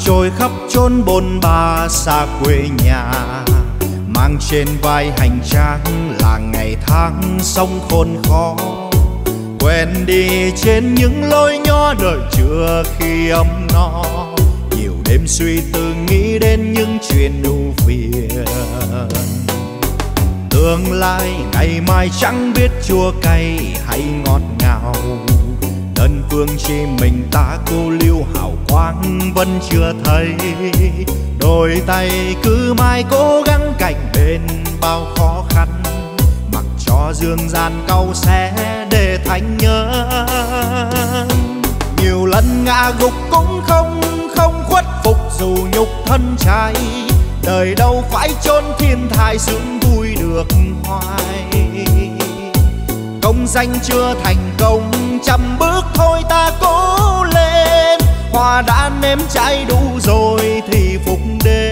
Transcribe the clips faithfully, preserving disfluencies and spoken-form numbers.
trôi khắp chốn bôn ba xa quê nhà, mang trên vai hành trang là ngày tháng sống khốn khó. Quen đi trên những lối nhỏ đời chưa khi ấm no, nhiều đêm suy tư nghĩ đến những chuyện ưu phiền. Tương lai ngày mai chẳng biết chua cay hay ngọt ngào, đơn phương chỉ mình ta cô liêu hào quang vẫn chưa thấy. Đôi tay cứ mãi cố gắng cạnh bên bao khó khăn, mặc cho dương gian cau xé để thành nhớ. Nhiều lần ngã gục cũng không không khuất phục dù nhục thân trai, đời đâu phải chốn thiên thai sướng vui được hoài. Công danh chưa thành công, trăm bước thôi ta cố lên, hoa đã nếm cháy đủ rồi thì phục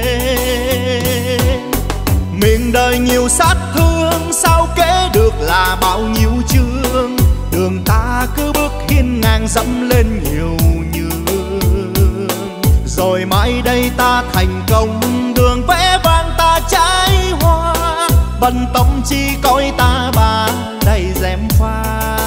đến. Miền đời nhiều sát thương, sao kể được là bao nhiêu chương, đường ta cứ bước hiên ngang dẫm lên nhiều nhường. Rồi mai đây ta thành công, đường vẽ vang ta trái hoa, bần tâm chi coi ta bà đầy dèm pha.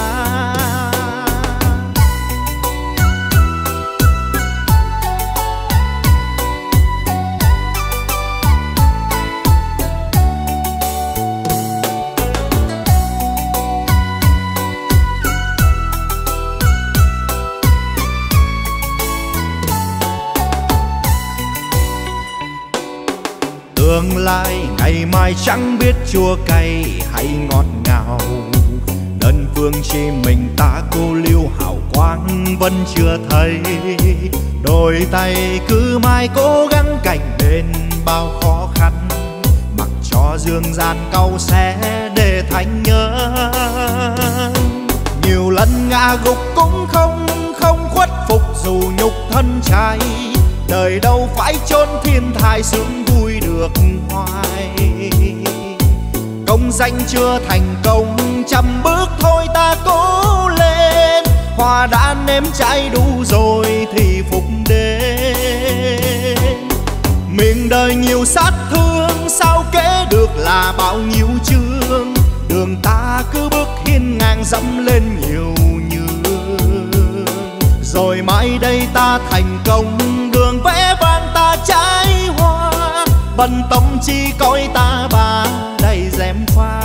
Tương lai ngày mai chẳng biết chua cay hay ngọt ngào, đơn phương chỉ mình ta cô liêu hào quang vẫn chưa thấy. Đôi tay cứ mãi cố gắng cạnh bên bao khó khăn, mặc cho dương gian cau xé để thành nhớ. Nhiều lần ngã gục cũng không không khuất phục dù nhục thân trai, đời đâu phải chốn thiên thai sướng vui được hoài. Công danh chưa thành công, trăm bước thôi ta cố lên, hoa đã nếm cháy đủ rồi thì phục đến. Miền đời nhiều sát thương, sao kể được là bao nhiêu chương, đường ta cứ bước hiên ngang dẫm lên nhiều nhường. Rồi mai đây ta thành công, đường vẽ vang ta trái hoa, bần tâm chi coi ta bà đầy dèm pha.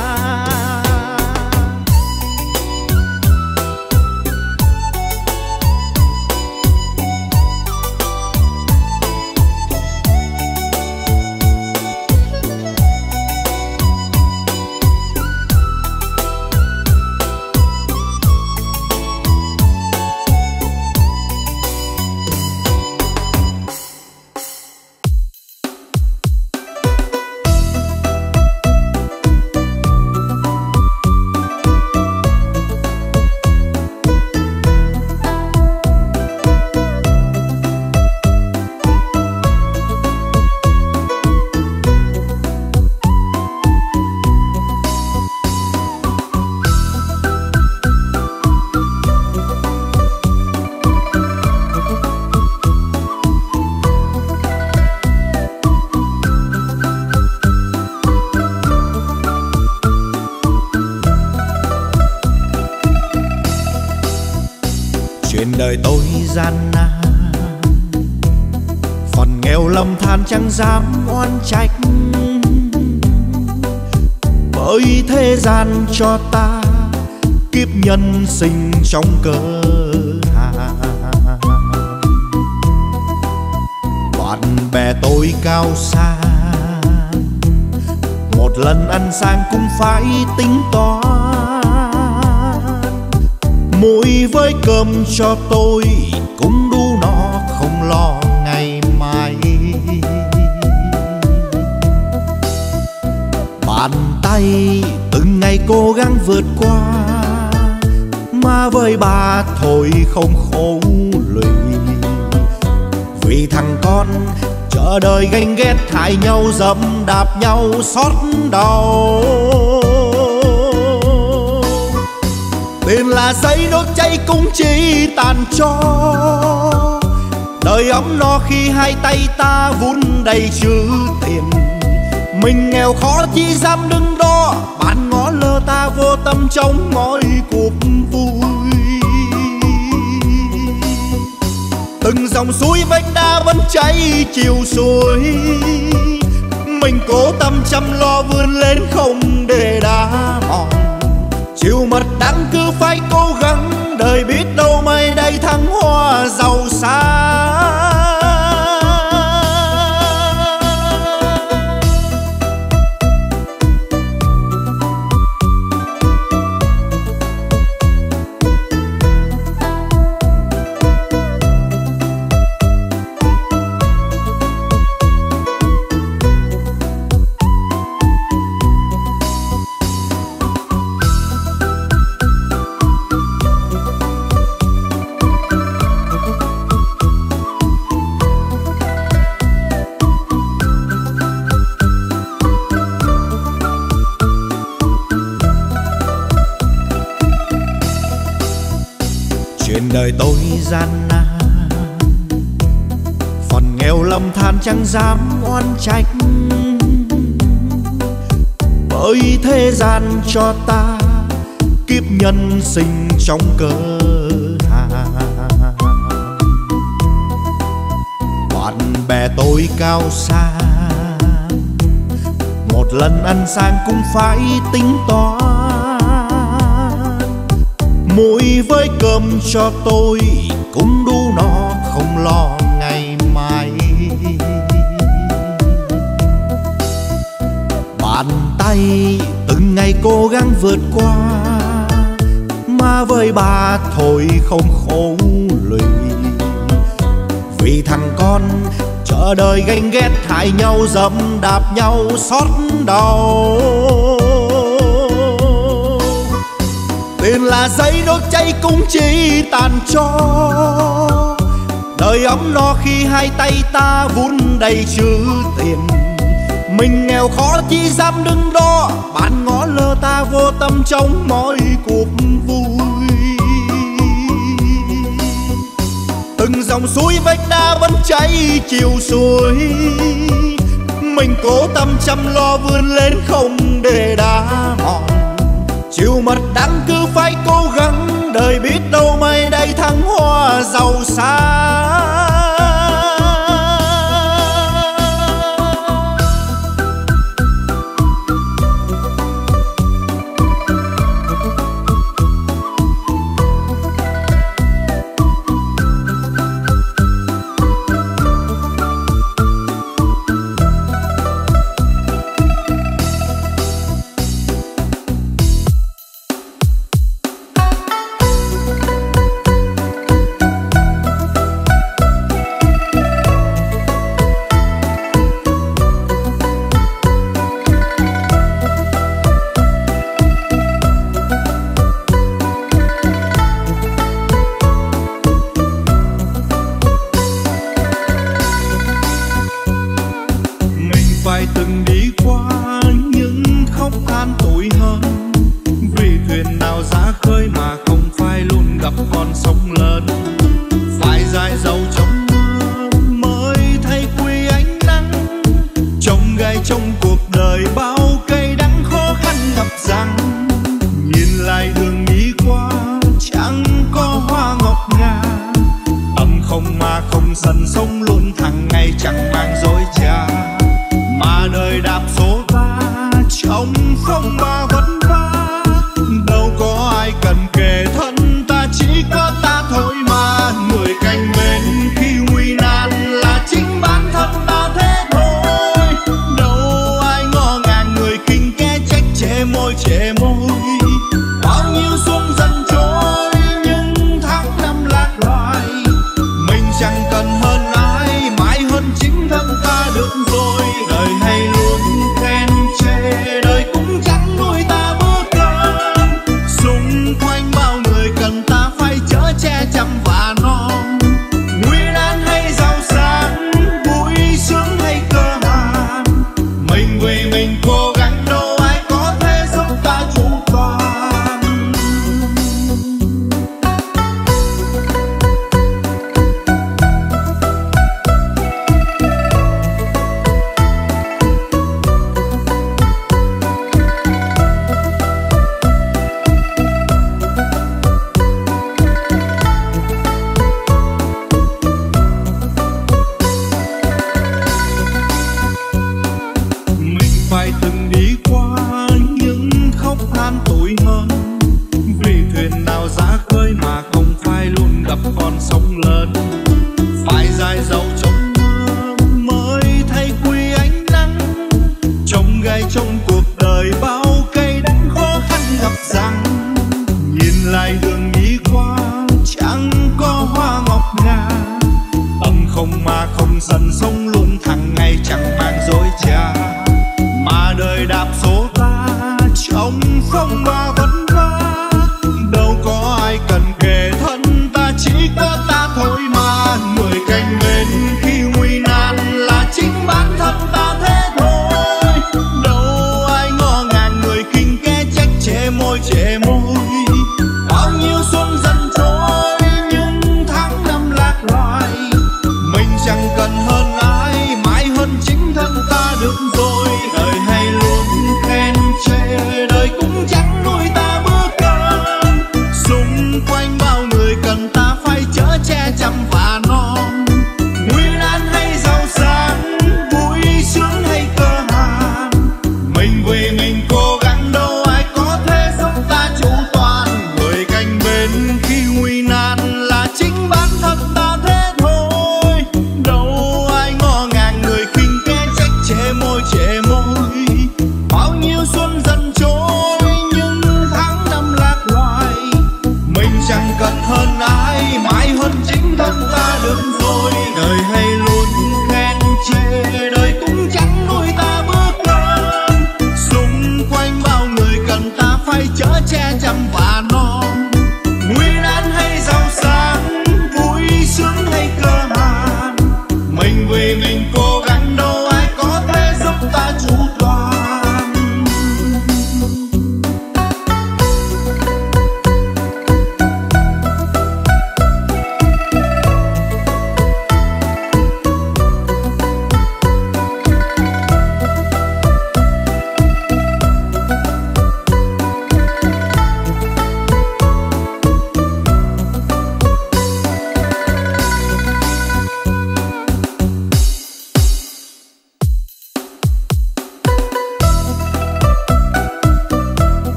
Đời tôi gian nan, phần nghèo lầm than chẳng dám oan trách, bởi thế gian cho ta kiếp nhân sinh trong cơ hàn. Bạn bè tôi cao xa, một lần ăn sang cũng phải tính toán. Muối với cơm cho tôi cũng đủ no, không lo ngày mai. Bàn tay từng ngày cố gắng vượt qua, mà với bà thôi không khổ lụy. Vì thằng con chờ đời ganh ghét hại nhau, dẫm đạp nhau xót đau. Tiền là giấy đốt cháy cũng chỉ tàn cho, đời ấm no khi hai tay ta vun đầy chữ tiền. Mình nghèo khó chỉ dám đứng đó, bạn ngó lơ ta vô tâm trong mọi cuộc vui. Từng dòng suối vách đá vẫn chảy chiều suối, mình cố tâm chăm lo vươn lên không để đá mòn. Chịu mất đắng cứ phải cố gắng, đời biết đâu mai đây thăng hoa giàu sang. Đời tôi gian nan, phần nghèo lầm than chẳng dám oan trách, bởi thế gian cho ta kiếp nhân sinh trong cơ hàn. Bạn bè tôi cao sang, một lần ăn sang cũng phải tính toán. Muối với cơm cho tôi cũng đủ no, không lo ngày mai. Bàn tay từng ngày cố gắng vượt qua, mà với bà thôi không khổ lụy. Vì thằng con chờ đời ganh ghét hại nhau, dẫm đạp nhau xót đau. Tiền là giấy đốt cháy cũng chỉ tàn cho, đời ấm no khi hai tay ta vun đầy chữ tiền. Mình nghèo khó chỉ dám đứng đó, bạn ngó lơ ta vô tâm trong mọi cuộc vui. Từng dòng suối vách đá vẫn chảy chiều suối, mình cố tâm chăm lo vươn lên không để đá mòn. Chịu mất đắng cứ phải cố gắng, đời biết đâu mai đây thăng hoa giàu sang. Sân sống luôn thằng ngày chẳng mang dối trá, mà đời đạp luôn thẳng ngày chẳng mang dối trá, mà đời đạp số ta trong phong ba vấn vã. Đâu có ai cần kề thân ta, chỉ có ta thôi mà. Người cạnh bên khi nguy nan là chính bản thân ta thế thôi. Đâu ai ngó ngàng người khinh kẻ trách chê môi chê môi. Bao nhiêu xuân dần trôi nhưng tháng năm lạc loài, mình chẳng cần hơn ai, mãi hơn chính thân ta được rồi. Đời hay luôn khen chê, đời cũng chẳng nuôi ta bữa cơm. Xung quanh bao người cần ta phải chở che chăm và non. Nguy nan hay giàu sang, vui sướng hay cơ hàn, mình vì mình cố gắng đâu ai có thể giúp ta chu toàn. Người cạnh bên khi nguy nan là chính bản thân ta thế thôi. Đâu ai ngó ngàng người khinh kẻ trách chê môi chê môi. Bao nhiêu xuân dần trôi nhưng tháng năm lạc loài, mình chẳng cần hơn ai, mãi hơn chính thân ta được rồi. Đời hay luôn khen chê, đời cũng chẳng nuôi ta bữa cơm. Xung quanh bao người cần ta phải chở che chăm và non. Nguy nan hay giàu sang, vui sướng hay cơ hàn, mình vì mình cố gắng đâu ai có thể giúp ta chu toàn.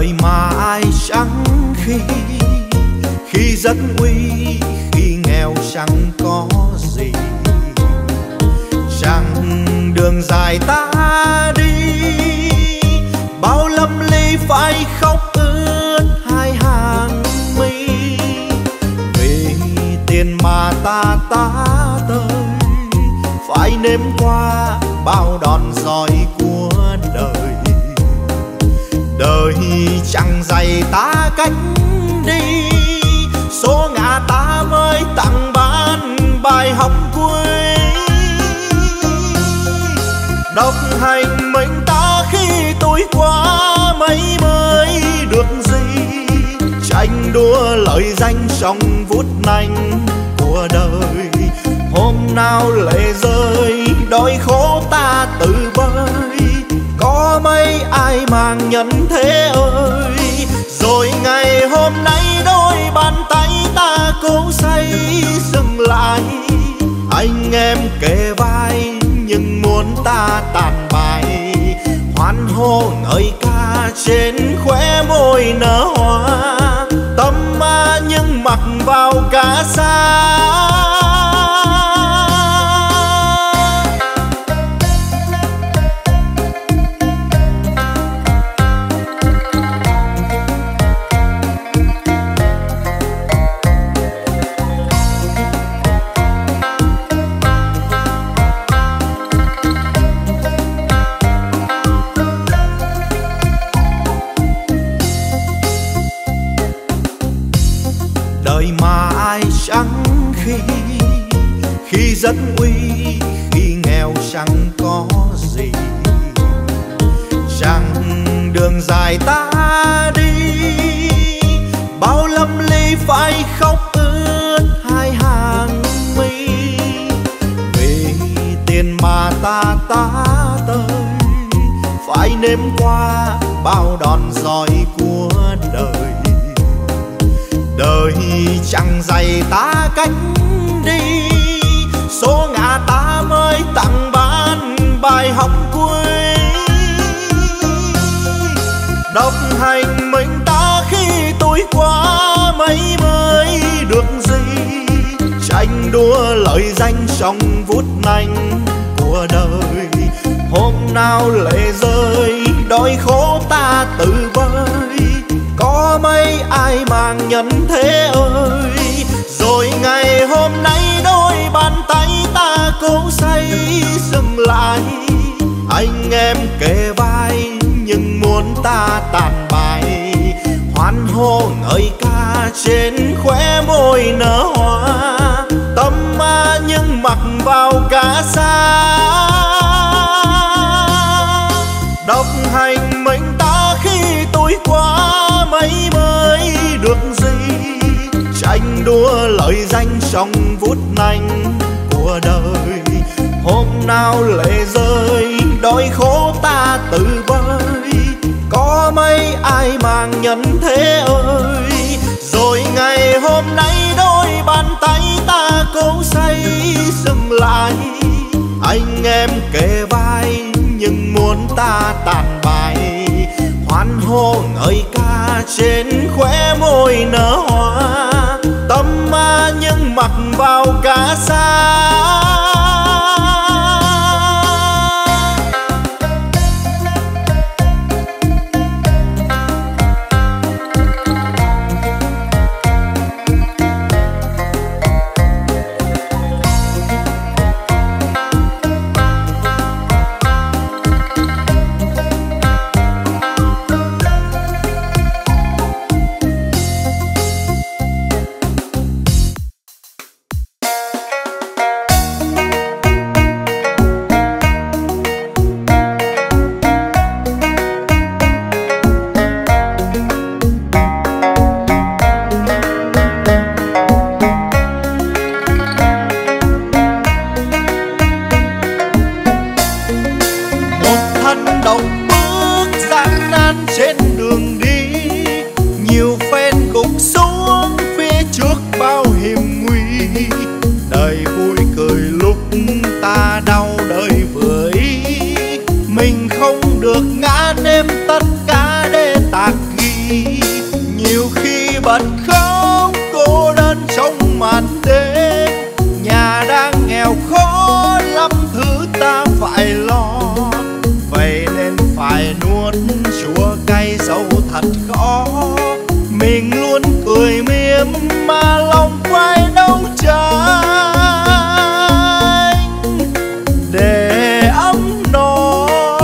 đời mà ai chẳng khi khi rất uy, khi nghèo chẳng có gì. Chẳng đường dài ta đi, bao lâm ly phải khóc ướt hai hàng mi. Vì tiền mà ta tá tới, phải nếm qua bao đòn roi của đời. Đời chẳng dạy ta cách đi, số ngã ta mới tặng ban bài học cuối. Độc hành mình ta khi tuổi qua mấy mới được gì, tranh đua lợi danh trong vút nanh của đời. Hôm nào lệ rơi đói khổ ta tự bơi, có mấy ai mang nhận thế ơi. Rồi ngày hôm nay đôi bàn tay ta cố xây dừng lại, anh em kề vai nhưng muốn ta tàn bại. Hoan hô ngợi ca trên khóe môi nở hoa, tâm ma nhưng mặc vào cả xa. Đời mà ai chẳng khi khi rất uy, khi nghèo chẳng có gì. Chẳng đường dài ta đi, bao lâm ly phải khóc ướt hai hàng mi. Vì tiền mà ta tá tới, phải nếm qua bao đòn roi của đời. Đời chẳng dạy ta cách đi, số ngã ta mới tặng ban bài học cuối. Độc hành mình ta khi tuổi qua mấy mới được gì, tranh đua lợi danh trong vút nanh của đời. Hôm nào lệ rơi đói khổ ta tự bơi, có mấy ai mang nhận thế ơi. Rồi ngày hôm nay đôi bàn tay ta cố xây dừng lại, anh em kề vai nhưng muốn ta tàn bại. Hoan hô ngợi ca trên khóe môi nở hoa, tâm ma nhưng mặc vào cả xa. Độc hành mình ta khi tuổi qua mấy mới được gì, tranh đua lợi danh trong vút nanh của đời. Hôm nào lệ rơi đói khổ ta tự bơi, có mấy ai mang nhận thế ơi. Rồi ngày hôm nay đôi bàn tay ta cố xây dừng lại, anh em kề vai nhưng muốn ta tàn bại. Hoan hô ngợi ca trên khóe môi nở hoa, tâm ma nhưng mặc vào cả xa. Mình không được ngã nếm tất cả để tạc ghi. bật khóc cô đơn trong màn đêm, nhà đang nghèo khó lắm thứ ta phải lo, vậy nên phải nuốt chua cay dẫu thật khó. Mình luôn cười mỉm mà lòng quay đâu tránh để ấm no.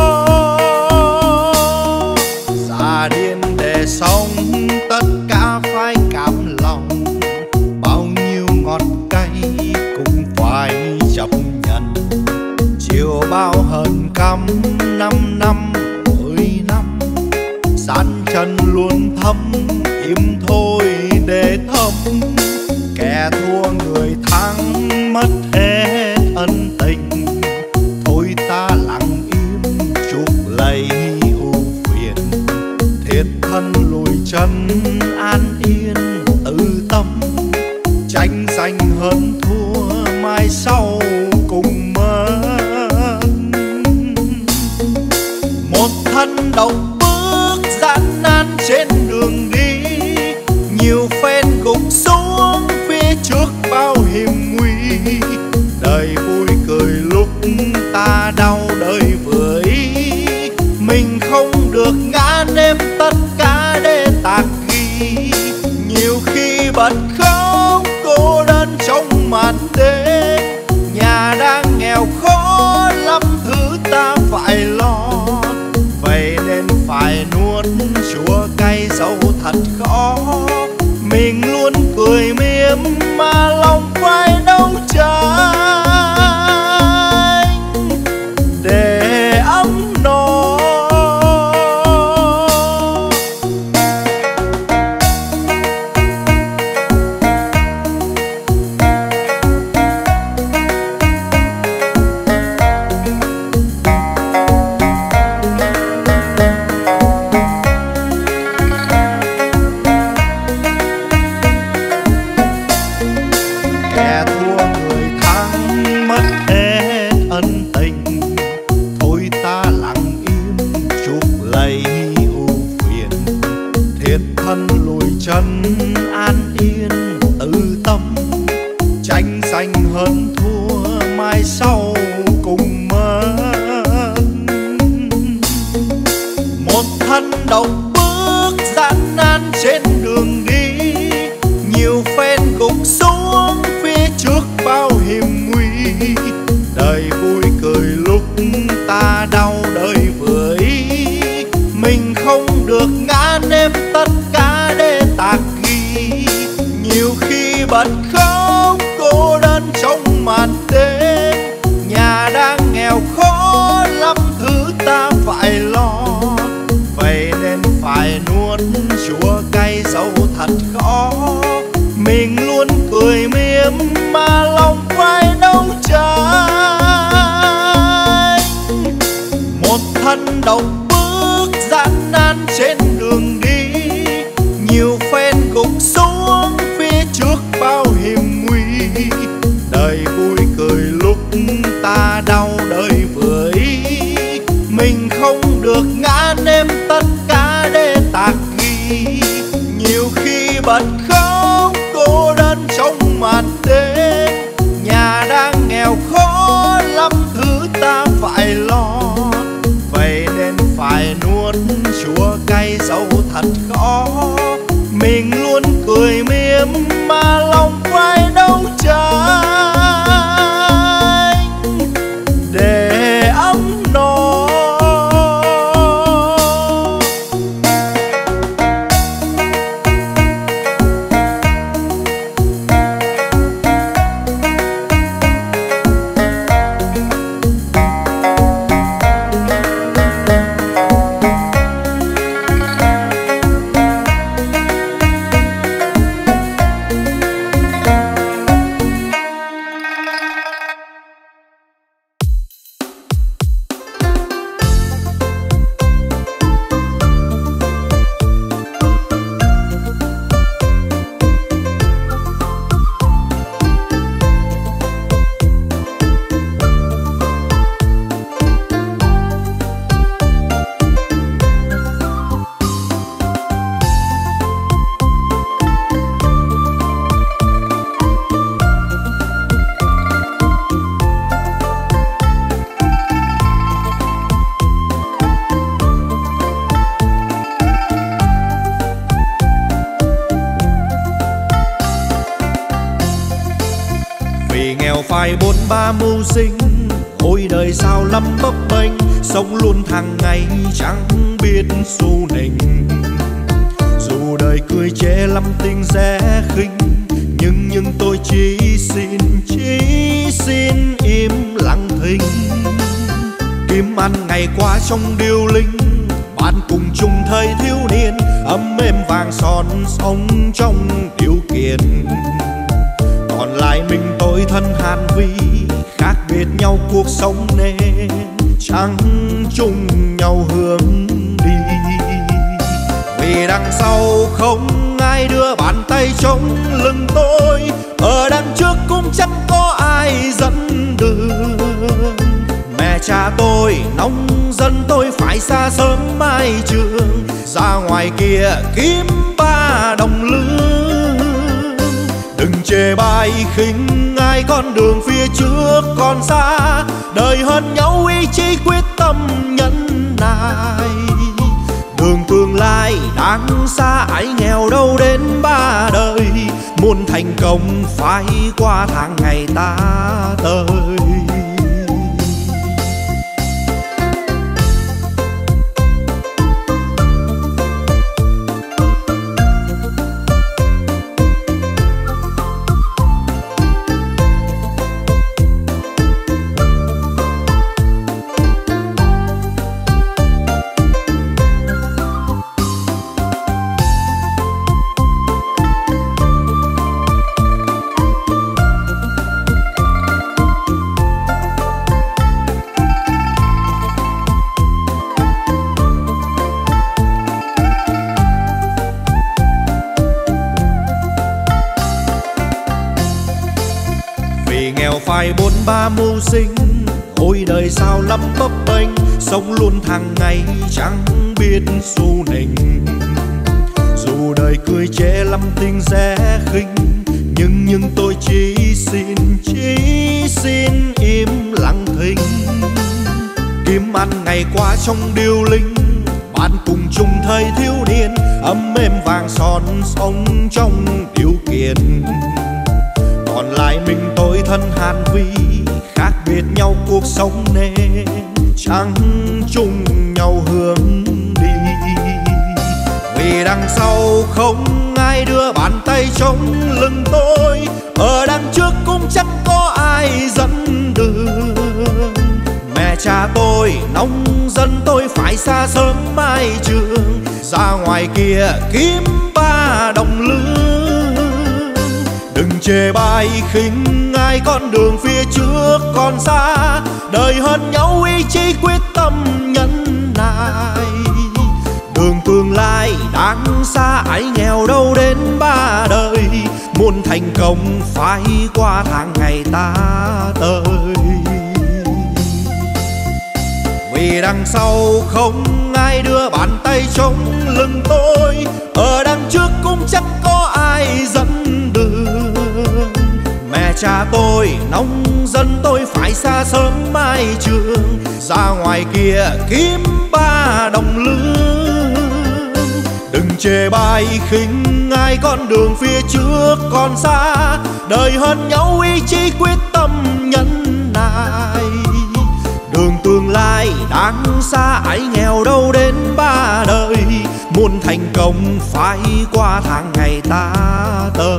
Già điên để sống tất cả phải cảm lòng, bao nhiêu ngọt cay cũng phải chấp nhận. Chiều bao hờn căm năm năm mười năm, gian chân luôn thấm im thôi để thấm. Kẻ thua người thắng mất hết ân tình, thôi ta lặng im chuốc lấy ưu phiền. Thiệt thân lùi chân an yên tự tâm, tranh giành hơn thua mai sau cùng mất. Một thân độc bước gian nan trên đường đi, nhiều phen gục xuống phía trước bao hiểm nguy. Đời vui cười lúc ta đau đời vừa ý, mình không được ngã nếm tất cả để tạc ghi. Nhiều khi bật khóc cô đơn trong màn đêm, nhà đang nghèo khó lắm thứ ta phải lo, vậy nên phải nuốt chua cay dẫu thật khó. Mình luôn cười mỉm mà lòng quay đâu tránh để ấm no. Kẻ thua người thắng mất hết ân tình, thôi ta lặng im chuốc lấy ưu phiền. Thiệt thân lùi chân an yên tự tâm, tranh giành hơn thua mai sau cùng mất. Một thân độc bước gian nan trên đường đi, nhiều phen gục xuống phía trước bao hiểm nguy. Đời vui cười lúc ta đau đời vừa ý, mình không được ngã nếm tất cả để tạc ghi. Nhiều khi bật khóc cô đơn trong màn đêm, nhà đang nghèo khó lắm thứ ta phải lo, vậy nên phải nuốt chua cay dẫu thật khó. Mình luôn cười mỉm mà lòng quay đâu tránh. Một thân độc bước gian nan trên đường đi, nhiều phen gục xuống phía trước bao hiểm nguy. Đời vui cười lúc ta đau đời vừa ý, mình không được ngã nếm tất cả để tạc ghi. Nhiều khi bật khóc cô đơn trong màn đêm, nhà đang nghèo khó lắm thứ ta phải lo, vậy nên phải nuốt chua cay dẫu thật khó. Mình luôn cười mỉm mà lòng quay đâu tránh để ấm no. phải bốn ba mưu sinh, ôi đời sao lắm bấp bênh, sống luôn hàng ngày chẳng biết xu nịnh. Dù đời cười chê lắm tình rẻ khinh, nhưng nhưng tôi chỉ xin chỉ xin im lặng thinh. Kiếm ăn ngày qua trong điêu linh, bạn cùng chung thời thiếu niên, ấm êm vàng son sống trong điều kiện. Còn lại mình tôi thân hàn vi, khác biệt nhau cuộc sống nên chẳng chung nhau hướng đi. Vì đằng sau không ai đưa bàn tay chống lưng tôi, ở đằng trước cũng chẳng có ai dẫn đường. Mẹ cha tôi nông dân tôi phải xa sớm mai trường, ra ngoài kia kiếm ba đồng lương. Đừng chê bai khinh ai, con đường phía trước còn xa, đời hơn nhau ý chí quyết tâm nhẫn nại. Đường tương lai đang xa, ai nghèo đâu đến ba đời, muốn thành công phải qua tháng ngày ta tới. Phải bốn ba mưu sinh, ôi đời sao lắm bấp bênh, sống luôn hàng ngày chẳng biết xu nịnh. Dù đời cười chê lắm tình rẻ khinh, nhưng nhưng tôi chỉ xin chỉ xin im lặng thinh. Kiếm ăn ngày qua trong điêu linh, bạn cùng chung thời thiếu niên, ấm êm vàng son sống trong điều kiện. Còn lại mình tôi thân hàn vi, khác biệt nhau cuộc sống nên chẳng chung nhau hướng đi. Vì đằng sau không ai đưa bàn tay chống lưng tôi, ở đằng trước cũng chẳng có ai dẫn đường. Mẹ cha tôi nông dân tôi phải xa sớm mai trường, ra ngoài kia kiếm ba đồng lương. Đừng chê bai khinh ai, con đường phía trước còn xa, đời hơn nhau ý chí quyết tâm nhẫn nại. Đường tương lai đang xa, ai nghèo đâu đến ba đời, muốn thành công phải qua tháng ngày ta tới. Vì đằng sau không ai đưa bàn tay chống lưng tôi, ở đằng trước cũng chẳng có ai dẫn đường. Mẹ cha tôi nông dân tôi phải xa sớm mai trường, ra ngoài kia kiếm ba đồng lương. Đừng chê bai khinh ai, con đường phía trước còn xa, đời hơn nhau ý chí quyết tâm nhẫn nại. Đường tương lai đang xa, ai nghèo đâu đến ba đời, muốn thành công phải qua tháng ngày ta tới.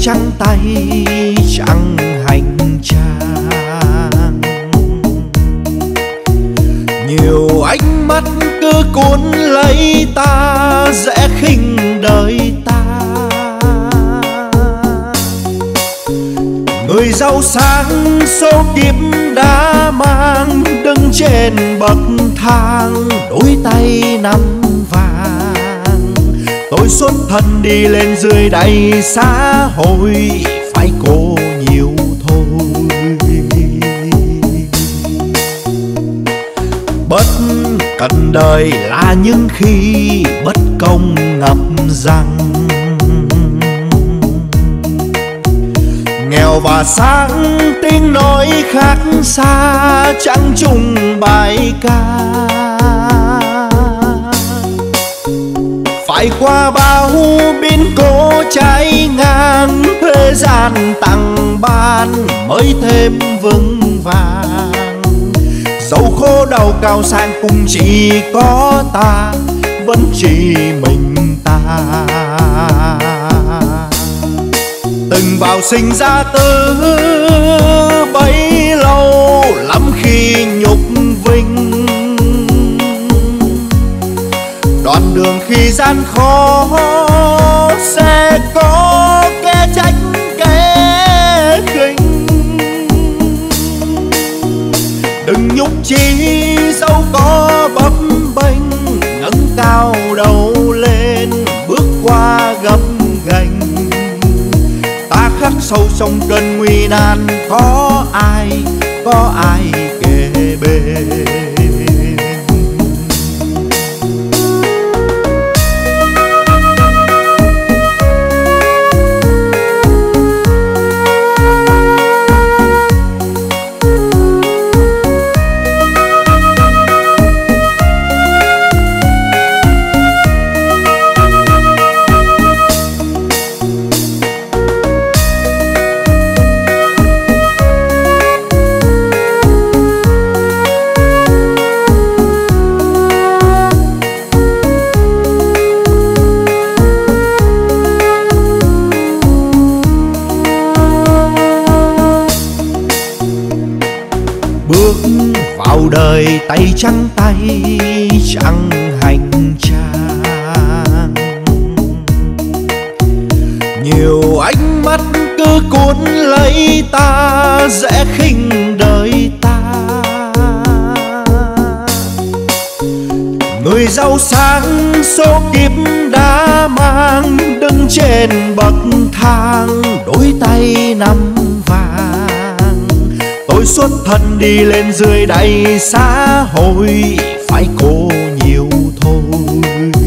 trắng tay trắng hành trang. Nhiều ánh mắt cứ cuốn lấy ta, dễ khinh đời ta. Người giàu sang số kiếp đã mang, đứng trên bậc thang đôi tay nắm vàng. Tôi xuất thân đi lên dưới đây xã hội, phải cố nhiều thôi. Bất cần đời là những khi bất công ngập rằng. Nghèo và sáng tiếng nói khác xa, chẳng chung bài ca. Phải qua bao biến cố trái ngang, thế gian tặng ban mới thêm vững vàng. Dẫu khổ đau cao sang cũng chỉ có ta, vẫn chỉ mình ta. Từng vào sinh ra từ bấy lâu, lắm khi nhục vinh. Đoạn đường khi gian khó, sẽ có kẻ trách kẻ khinh. Đừng nhục chí dẫu có bấp bênh, ngẩng cao đầu lên bước qua gập ghềnh. Ta khắc sâu trong cơn nguy nan, có ai, có ai kề bên. Bước vào đời tay trắng tay trắng hành trang. Nhiều ánh mắt cứ cuốn lấy ta, dễ khinh đời ta. Người giàu sang số kiếp đã mang, đứng trên bậc thang đôi tay nắm vàng. Tôi xuất thân đi lên dưới đây xã hội, phải cố nhiều thôi.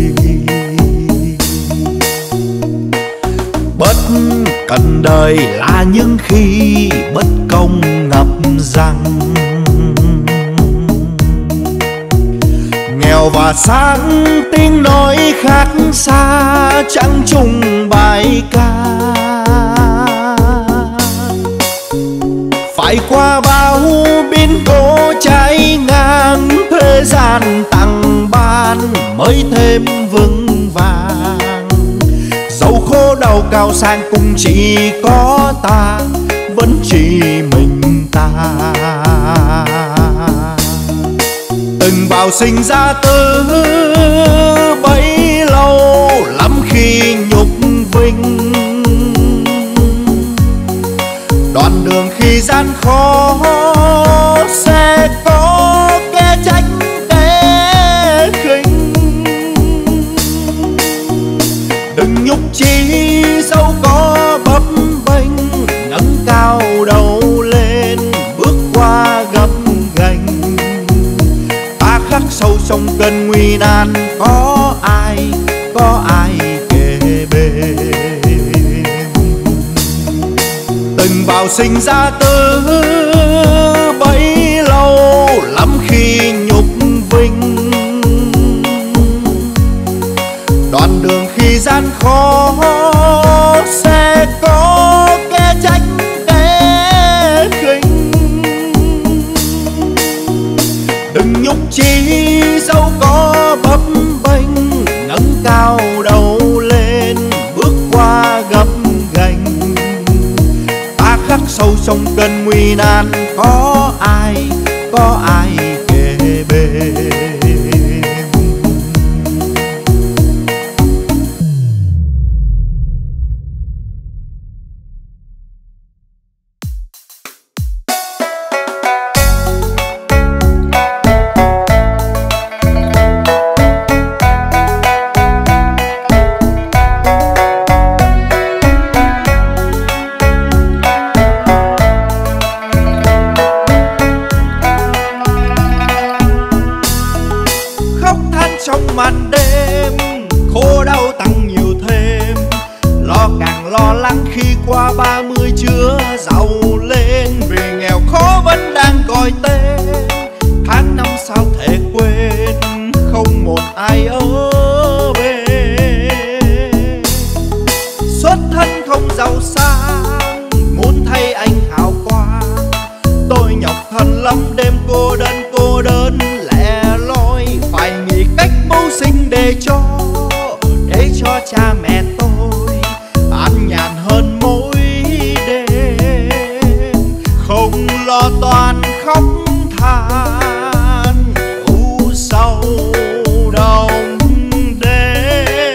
Bất cần đời là những khi bất công ngập rằng. Nghèo và sáng tiếng nói khác xa, chẳng chung bài ca. Phải qua bao biến cố trái ngang, thế gian tặng ban mới thêm vững vàng. Dẫu khổ đau cao sang cũng chỉ có ta, vẫn chỉ mình ta. Từng vào sinh ra từ bấy lâu, lắm khi nhục vinh. Đoạn đường khi gian khó, sẽ có kẻ trách kẻ khinh. Đừng nhục chí dẫu có bấp bênh, ngẩng cao đầu lên bước qua gập ghềnh. Ta khắc sâu trong cơn nguy nan, có ai, có ai kề bên. Từng vào sinh ra từ bấy lâu, lắm khi nhục vinh. Đoạn đường khi gian khó, sẽ có kẻ trách kẻ khinh. Đừng nhục chí dẫu có bấp bênh, ngẩng cao đầu lên bước qua gập ghềnh. sâu sông kênh nguy nan, có ai, có ai kề bên. Trong màn đêm khổ đau tăng nhiều thêm, lo càng lo lắng khi qua ba mươi chưa giàu lên, vì nghèo khó vẫn đang gọi tên. Tháng năm sao thể quên, không một ai ở bên. Xuất thân không giàu sang, muốn thay anh hào quang. Tôi nhọc thân lắm đêm cô đơn cô đơn lẻ loi, phải nghĩ cách mưu sinh để cho để cho cha mẹ tôi an nhàn hơn mỗi đêm, không lo toan khóc than u sầu đông đêm.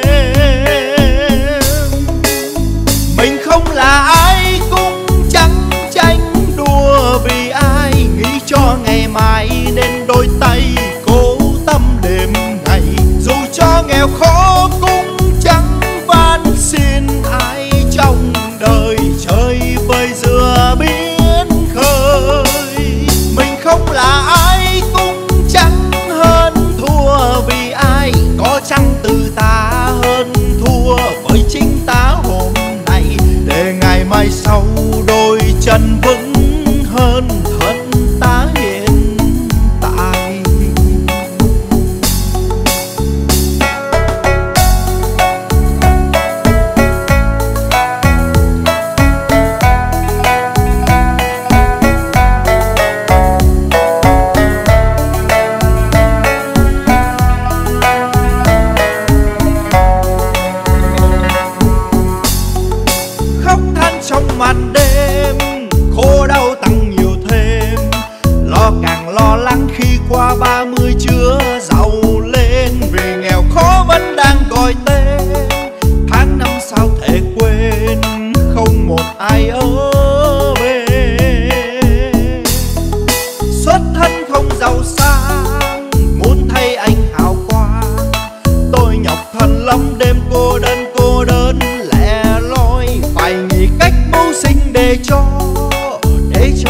Mình không là ai cũng chẳng tranh đua vì ai, nghĩ cho ngày mai nên đôi tay cố tâm đêm ngày, dù cho nghèo khó cũng chẳng van xin ai trong đời chơi vơi dừa biển khơi. Mình không là ai cũng chẳng hơn thua vì ai, có chăng từ ta hơn thua với chính ta hôm nay, để ngày mai sau đôi chân vững hơn thân ta hiện tại. Khóc than trong màn đêm khổ đau tăng nhiều thêm, lo càng lo lắng khi qua ba mươi chưa giàu lên, vì nghèo khó vẫn đang gọi tên. Tháng năm sao thể quên, không một ai ở bên. Xuất thân không giàu sang, muốn thay anh hào quang. Tôi nhọc thân lắm đêm cô đơn cô đơn lẻ loi, phải nghĩ cách mưu sinh để cho để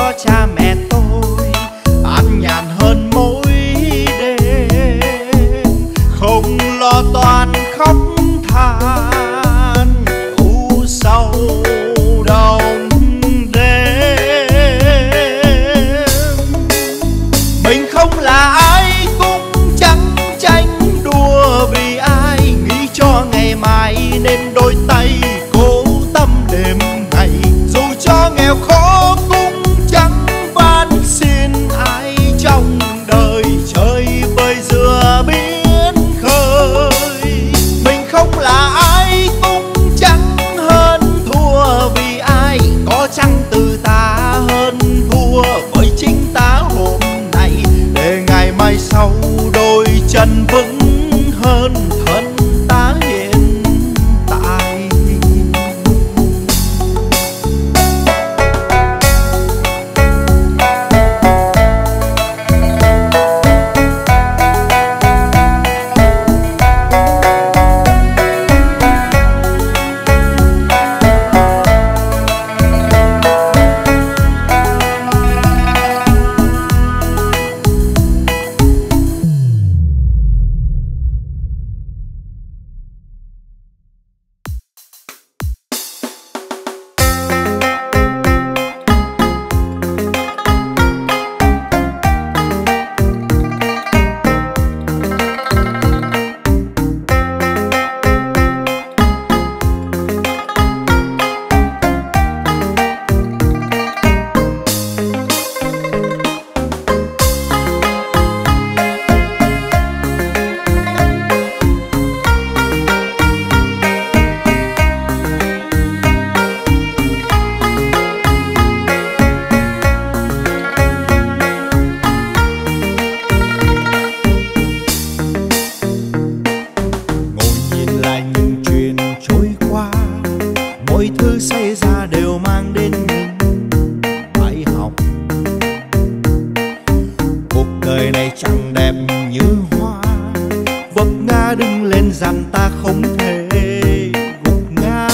đẹp như hoa vấp ngã đứng lên dặn ta không thể gục ngã.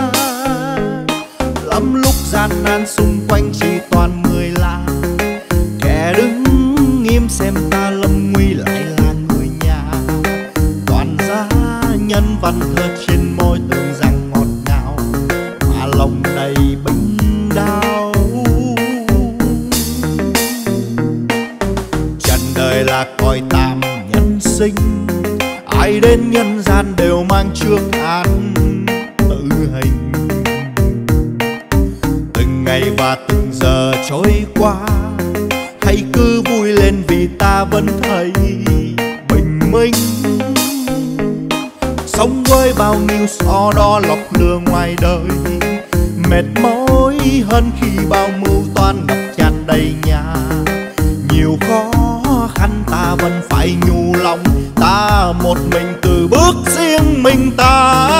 Lắm lúc gian nan xung quanh chỉ toàn người lạ, kẻ đứng nghiêm xem ta lâm nguy lại là người nhà. Toàn gia nhân văn thơ trên môi tưởng rằng ngọt ngào, mà lòng đầy binh đau. Trần đời là cõi tạm nhân sinh, ai đến nhân gian đều mang trước án tử hình. Từng ngày và từng giờ trôi qua, hãy cứ vui lên vì ta vẫn thấy bình minh. Sống với bao nhiêu so đo lọc lừa ngoài đời, mệt mỏi hơn khi bao mưu toan ngập tràn đầy nhà. Nhiều khó khăn ta vẫn phải nhu lòng, ta một mình từ bước riêng mình ta.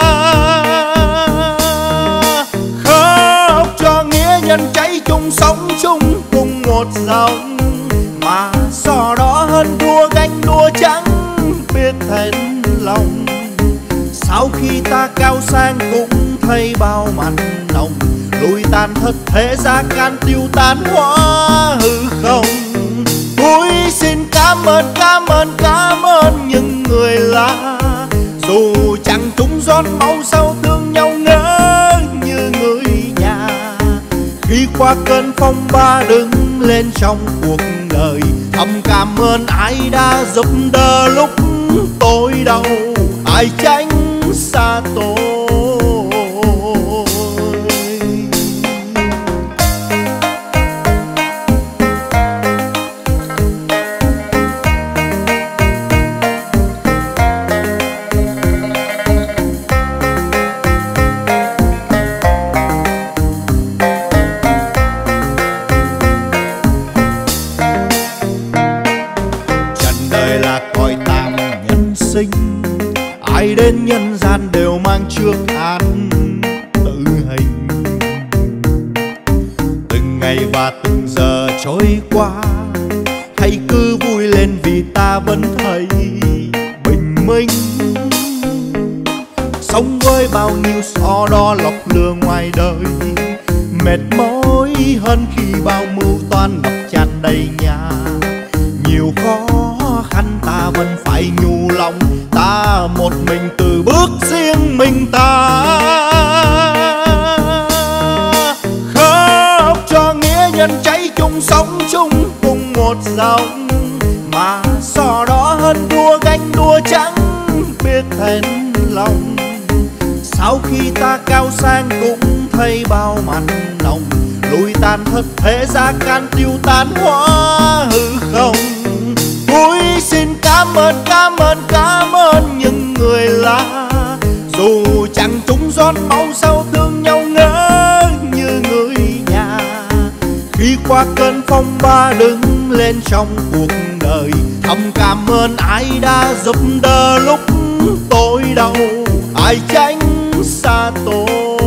Khóc cho nghĩa nhân cháy chung sống chung cùng một dòng, mà so đó hơn thua ganh đua chẳng biết thẹn lòng. Sau khi ta cao sang cũng thấy bao mặn nồng, lùi tàn thất thế giá can tiêu tan hóa hư không. Ôi xin cảm ơn, cảm ơn, cảm ơn những người lạ, dù chẳng trúng giọt máu sao thương nhau ngỡ như người nhà. Khi qua cơn phong ba đứng lên trong cuộc đời, thầm cảm ơn ai đã giúp đỡ lúc tôi đau, ai tránh xa tôi. Ai đến nhân gian đều mang trước án tử hình. Từng ngày và từng giờ trôi qua, hãy cứ vui lên vì ta vẫn thấy bình minh. Sống với bao nhiêu so đo lọc lừa ngoài đời, mệt mỏi hơn khi bao mưu toan ngập tràn đầy nhà. Nhiều khó khăn ta vẫn phải nhu lòng, ta một mình từ bước riêng mình ta. Khóc cho nghĩa nhân cháy chung sống chung cùng một dòng, mà so đó hơn đua ganh đua chẳng biết thẹn lòng. Sau khi ta cao sang cũng thấy bao mặn nồng, lùi tàn thất thế giá can tiêu tan hóa hư không. Ôi xin cảm ơn, cảm ơn, cảm ơn những người lạ, dù chẳng trúng giọt máu sao thương nhau ngỡ như người nhà. Khi qua cơn phong ba đứng lên trong cuộc đời, thầm cảm ơn ai đã giúp đỡ lúc tôi đau, ai tránh xa tôi.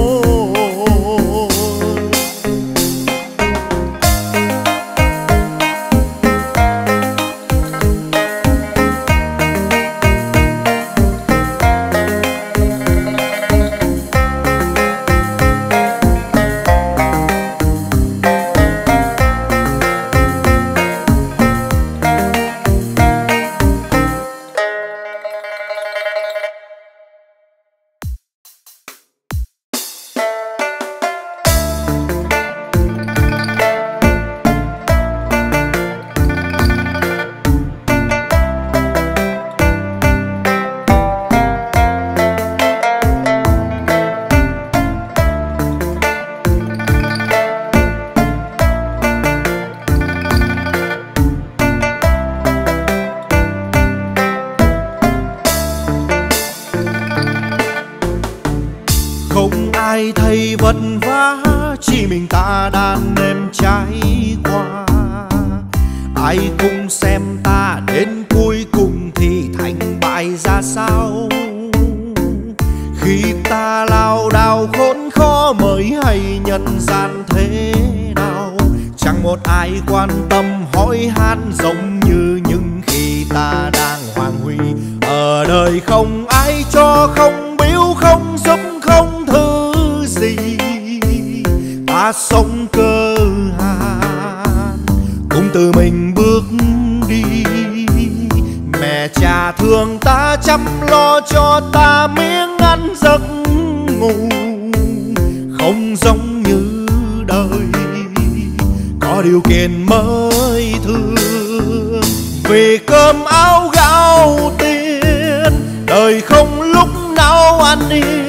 Không ai thấy vất vả, chỉ mình ta đàn đêm trải qua. Ai cũng xem ta đến cuối cùng thì thành bại ra sao. Khi ta lao đao khốn khó mới hay nhân gian thế nào, chẳng một ai quan tâm hỏi han giống như những khi ta đang hoàng huy. Ở đời không ai cho, không biếu, không giúp, không thứ gì. Ta sống cơ hàn cũng tự mình bước đi. Mẹ cha thương ta, chăm lo cho ta miếng ăn giấc ngủ. Không giống như đời có điều kiện mới thương. Vì cơm áo gạo tiền, đời không lúc nào an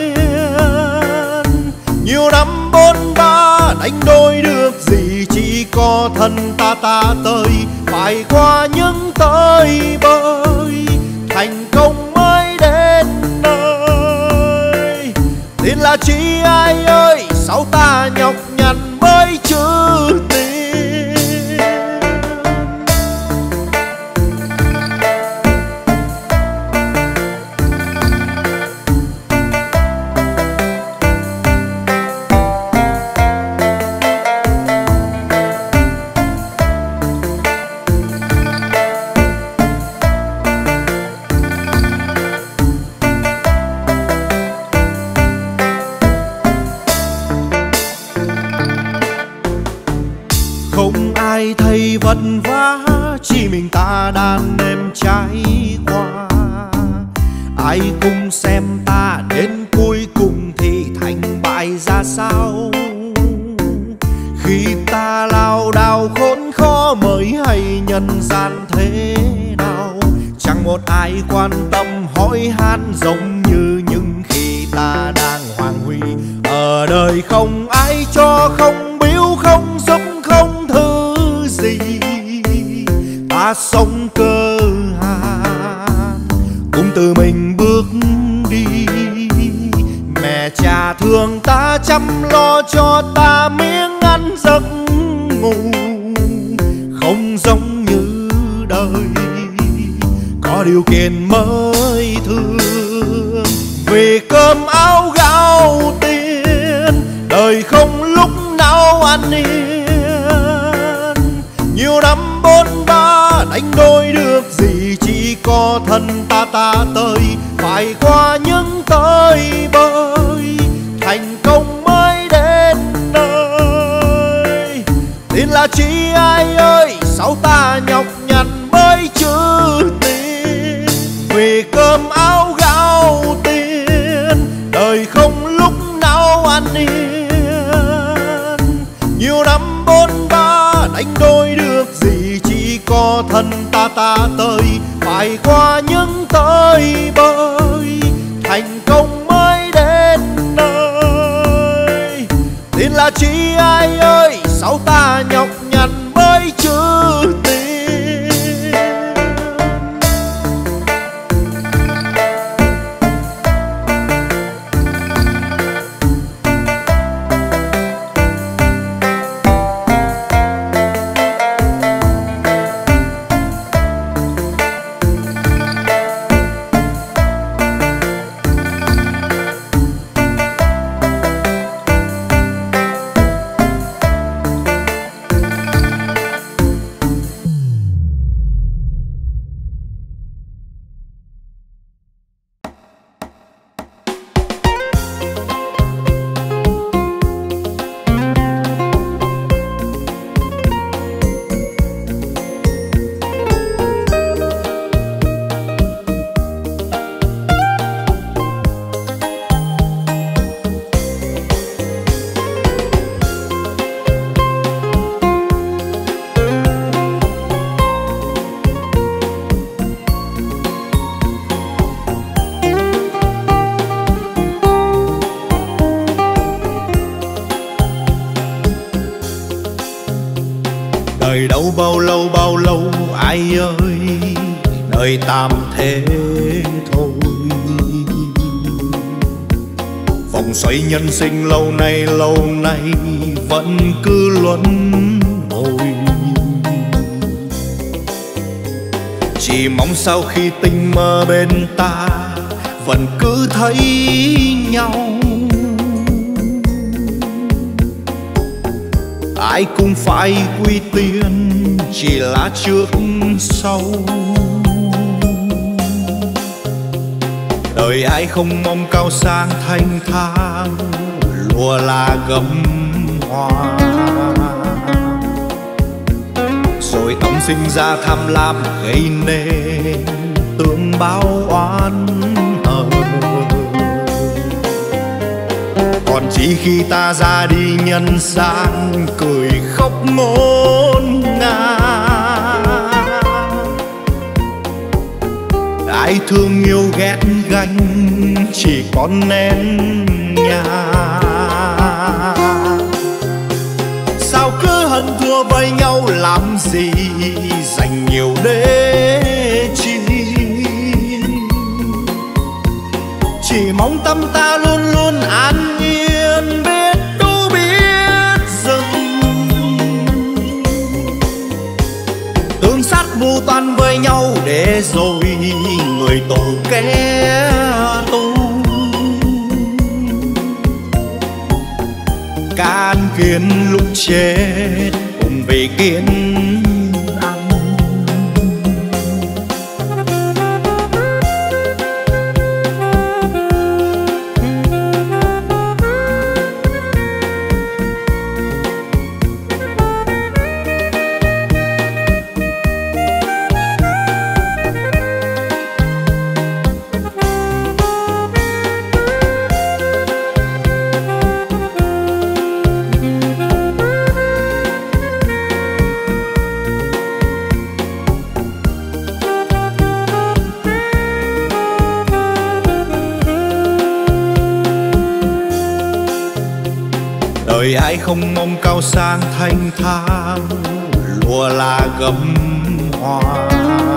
yên. Nhiều năm bôn ba đánh đôi được gì, chỉ có thân ta ta tới. Phải qua những tới bơi, thành công mới đến nơi. Tin là chi ai ơi, sao ta nhọc nhằn mới chữ tình. Không ai thấy vất vả, chỉ mình ta đàn em trải qua. Ai cùng xem ta đến cuối cùng thì thành bại ra sao. Khi ta lao đao khốn khó mới hay nhân gian thế nào. Chẳng một ai quan tâm hỏi han giống như những khi ta đang hoàng huy. Ở đời không ai cho, không biếu, không giúp, không thứ gì. Ta sống cơ hàn cũng tự mình bước đi. Mẹ cha thương ta, chăm lo cho ta miếng ăn giấc ngủ. Không giống như đời có điều kiện mới thương. Vì cơm áo gạo tiền, đời không lúc nào an yên. Nhiều năm bôn ba đánh đôi được gì, chỉ có thân ta ta tới. Phải qua những tới bơi, thành công mới đến nơi. Tin là chi ai ơi, sao ta nhọc nhằn mới chữ tình. Vì cơm áo gạo tiền, đời không lúc nào an yên. Nhiều năm bôn ba đánh đôi được gì, chỉ có thân ta ta tới. Phải qua những tới bơi, thành công mới đến nơi. Tin là chi ai ơi, sao ta nhọc nhằn mới chữ tình. Đời đâu bao lâu bao lâu ai ơi, đời tạm thế thôi. Vòng xoay nhân sinh lâu nay lâu nay vẫn cứ luân hồi. Chỉ mong sau khi tình mơ bên ta vẫn cứ thấy nhau. Ai cũng phải quy tiên, chỉ là trước sau. đời ai không mong cao sang thanh thang, lúa là gấm hoa. Rồi tâm sinh ra tham lam gây nên tương báo oán hờn. Còn chỉ khi ta ra đi nhân gian cười khóc ngổn ngang, ai thương yêu ghét ganh chỉ còn nén nhang. Sao cứ hận thua với nhau làm gì, dành nhiều để chi. Chỉ mong tâm ta luôn luôn an nhiên, biết đủ biết dừng. Tương sát mưu toan với nhau để rồi người tội kẻ tu. Can kiên lúc chết cùng vì kiên ăn. Đời ai không mong cao sang thanh thang, lúa là gấm hoa.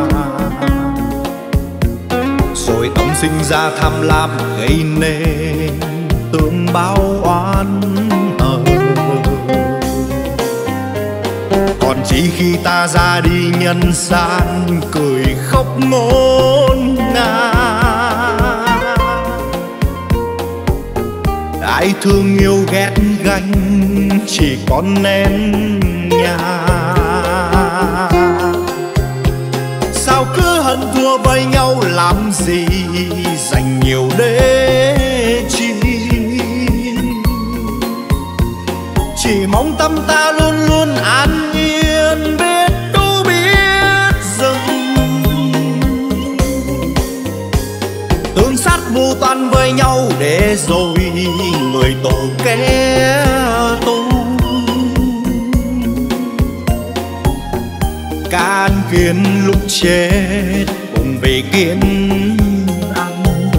Rồi tâm sinh ra tham lam gây nên tương báo oán hờn. Còn chỉ khi ta ra đi nhân gian cười khóc ngổn ngang, ai thương yêu ghét ganh chỉ còn nén nhang. Sao cứ hận thua với nhau làm gì, dành nhiều để chi. Chỉ mong tâm ta luôn luôn an nhiên, biết đủ biết dừng. Tương sát mưu toan với nhau để rồi người tội kẻ tu. Can kiên lúc chết cùng vì kiên ăn.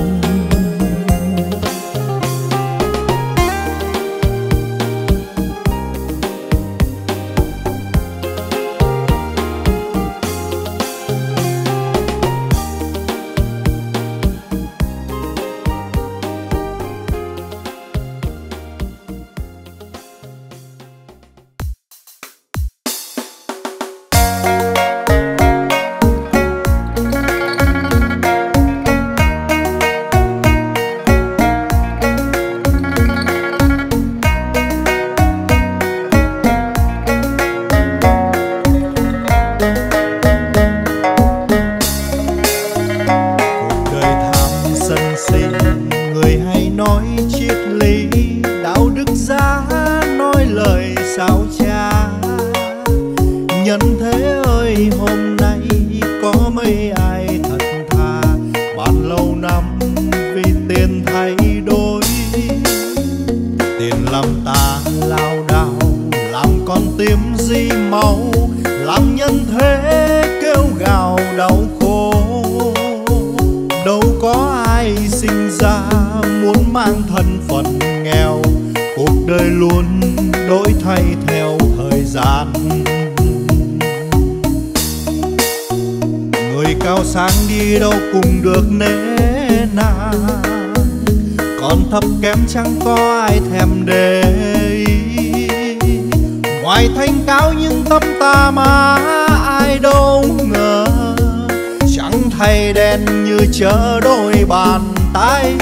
Chẳng có ai thèm để ý. Ngoài thanh cao nhưng tâm ta mà ai đâu ngờ, trắng thay đen như chở đôi bàn tay.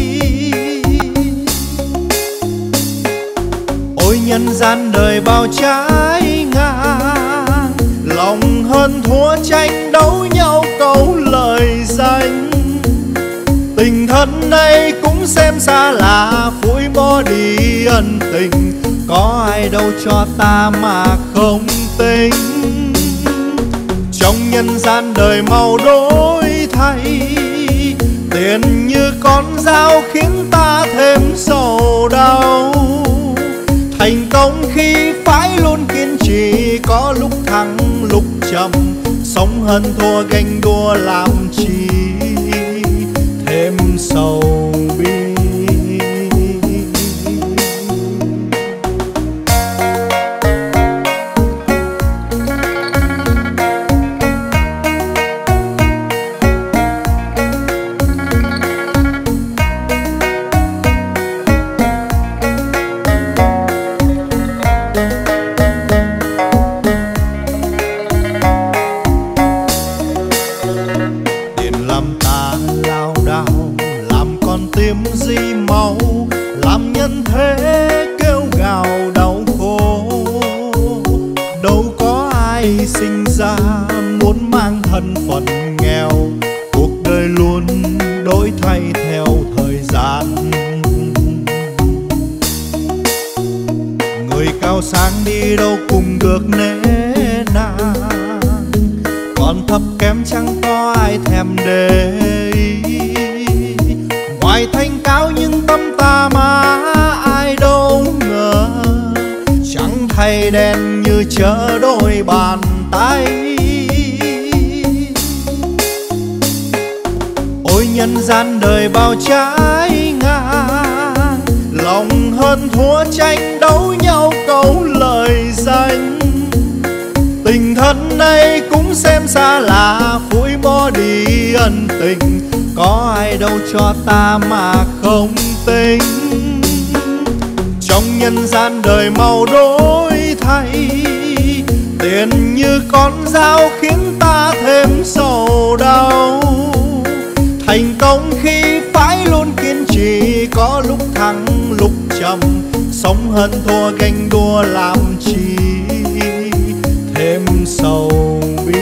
Ôi nhân gian đời bao trái ngang, lòng hơn thua tranh đấu nhau câu lời danh. Tình thơ xem xa lạ, phủi bỏ đi ân tình. Có ai đâu cho ta mà không tính. Trong nhân gian đời mau đổi thay, tiền như con dao khiến ta thêm sầu đau. Thành công khi phải luôn kiên trì, có lúc thắng lúc trầm. Sống hơn thua ganh đua làm chi thêm sầu bi. Sinh ra muốn mang thân phận nghèo, cuộc đời luôn đổi thay theo thời gian. Người cao sang đi đâu cùng được nể nang, còn thấp kém chẳng có ai thèm để ý. Ngoài thanh cao nhưng tâm ta mà ai đâu ngờ, trắng thay đen như chở đôi bàn tay. Ôi nhân gian đời bao trái ngang, lòng hơn thua tranh đấu nhau câu lời danh. Tình thân này cũng xem xa lạ, phủi bỏ đi ân tình. Có ai đâu cho ta mà không tính. Trong nhân gian đời mau đổi thay, tiền như con dao khiến ta thêm sầu đau. Thành công khi phải luôn kiên trì, có lúc thắng lúc trầm. Sống hơn thua ganh đua làm chi thêm sầu bi.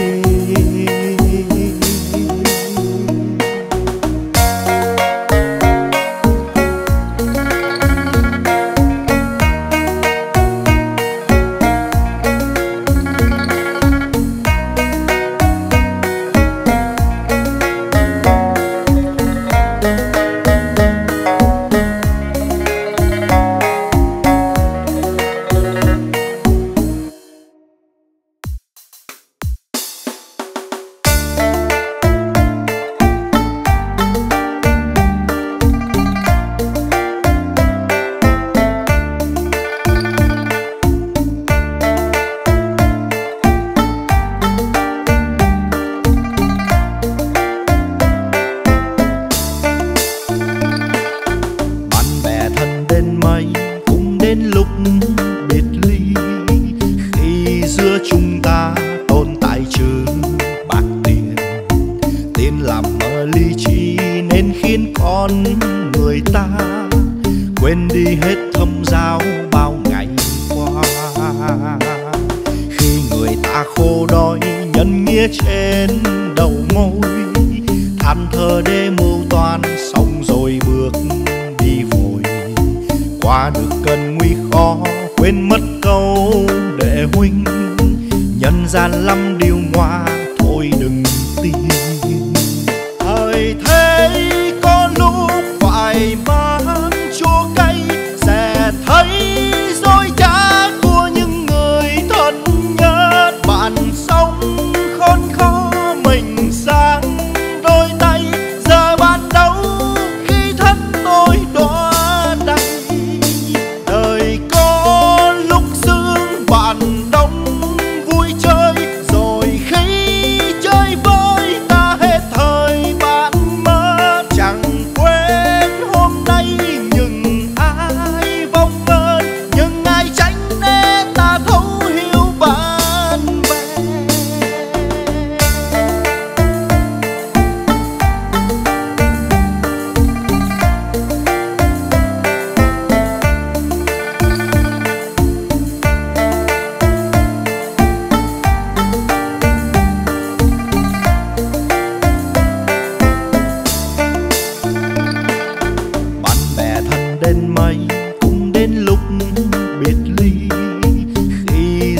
Bạn đông vui chơi rồi khi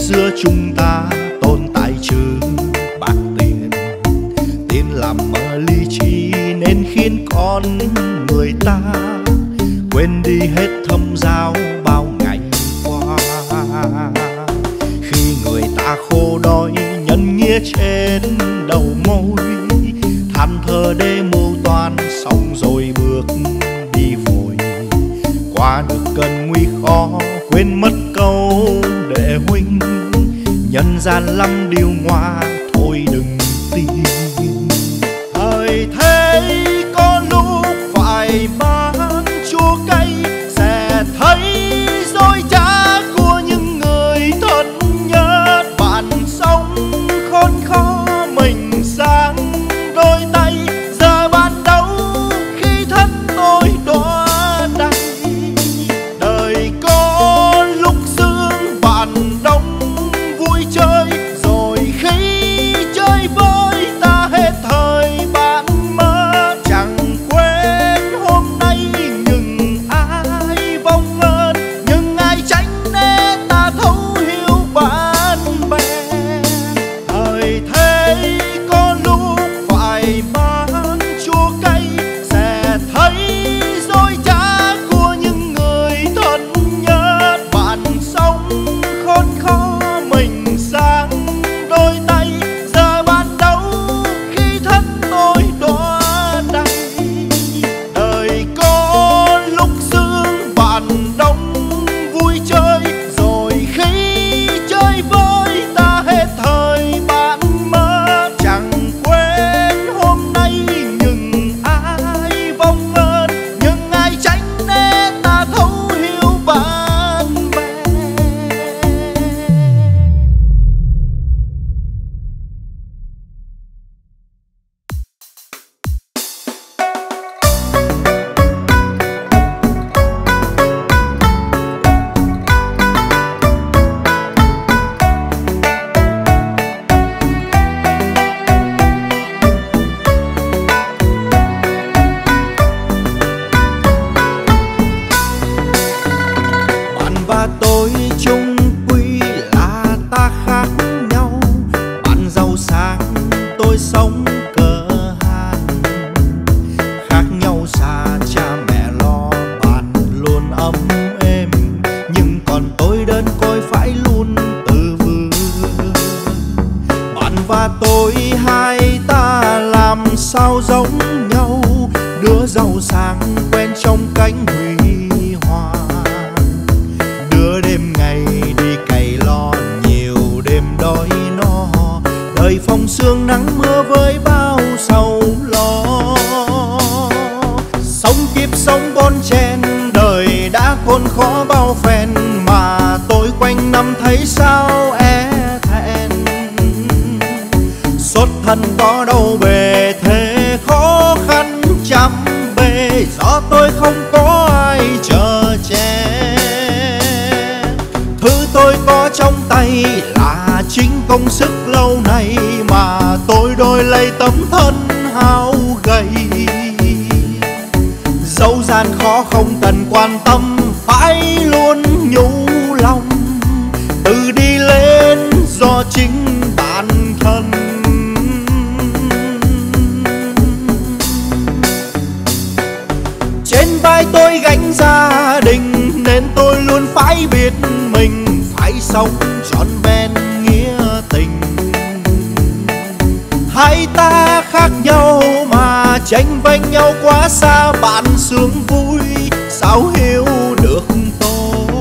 xưa chúng ta tồn tại trừ bạc tiền. Tiền làm mờ lý trí nên khiến con người ta quên đi hết thâm giao bao ngày qua. Khi người ta khô đói nhân nghĩa trên đầu môi, than thở để mưu toan xong rồi bước đi vội. Qua được cơn nguy khó quên mất câu đệ huynh, nhân gian lắm điều ngoa thôi đừng tin. Thời thế có lúc phải bán chua cay, sẽ thấy dối trá của những người thân nhất. Bạn sống khốn khó mình sang đôi tay, giờ bạn đâu khi thân tôi đọa đầy. Đời có lúc sương bạn đông vui chơi, rồi khi chơi với ta hết thời bạn mơ. Chẳng quên hôm nay nhưng ai vong ơn, nhưng ai tránh để ta thấu hiểu bạn bè. Thời thế có lúc phải bán chua cay, sẽ thấy dối trá của những người thân nhất. Bạn sống khốn khó mình sang đôi tay, giờ bạn đâu khi thân tôi đọa đầy. Đời có lúc sương bạn đông vui chơi, rồi khi chơi với ta hết thời bạn mơ. Chẳng quên hôm nay nhưng ai vong ơn, nhưng ai tránh để ta thấu hiểu bạn bè. Bạn và tôi chung quy là ta khác nhau. Bạn giàu sang tôi sống cờ hàng, khác nhau xa cha mẹ lo bạn luôn ấm êm, nhưng còn tôi đơn côi phải luôn tự vương. Bạn và tôi hai ta làm sao giống nhau, đứa giàu sang quen trong cánh huy hoàng, đứa đêm ngày đi cày lo nhiều đêm đói no. Đời phong sương nắng mưa với bao sầu lo, sống kiếp sống bon chen đời đã khốn khó bao phen, mà tôi quanh năm thấy sao e thẹn. Xuất thân có đâu bề thế khó khăn trăm bề, do tôi không có ai chở che. Thứ tôi có trong tay là chính công sức lâu nay, mà tôi đổi lấy tấm thân hao gầy. Dẫu gian khó không cần quan tâm, phải luôn nhu lòng tự đi lên do chính bản thân. Trên vai tôi gánh gia đình nên tôi luôn phải biết mình phải sống trọn vẹn nghĩa tình. Hai ta khác nhau mà tranh vênh nhau quá xa, bạn sướng vui sao hiểu được tôi.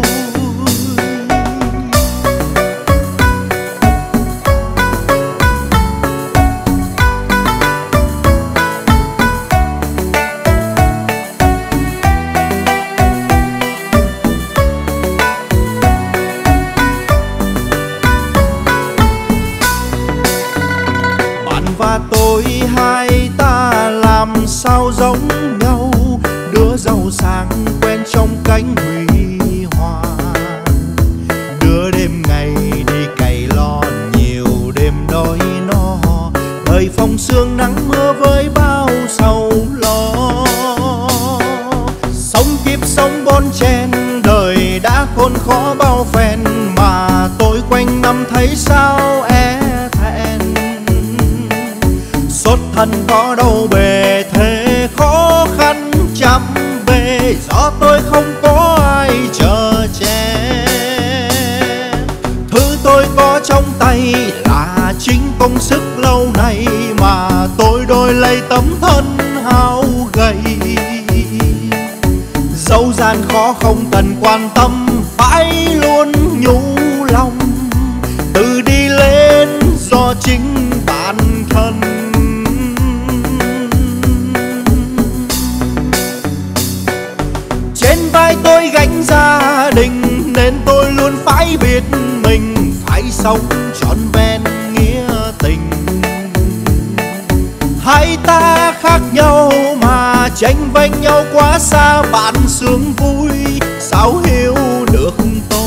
Bạn và tôi hai ta làm sao giống nhau, đứa giàu sang quen trong cái thấy sao e thẹn. Xuất thân có đâu bề thế khó khăn trăm bề, do tôi không có ai chờ che. Thứ tôi có trong tay là chính công sức lâu nay, mà tôi đổi lấy tấm thân hao gầy. Dẫu gian khó không cần quan tâm, phải luôn nhủ lòng tự đi lên do chính bản thân. Trên vai tôi gánh gia đình nên tôi luôn phải biết mình phải sống trọn vẹn nghĩa tình. Hai ta khác nhau mà tranh vênh nhau quá xa, bạn sướng vui sao hiểu được tôi.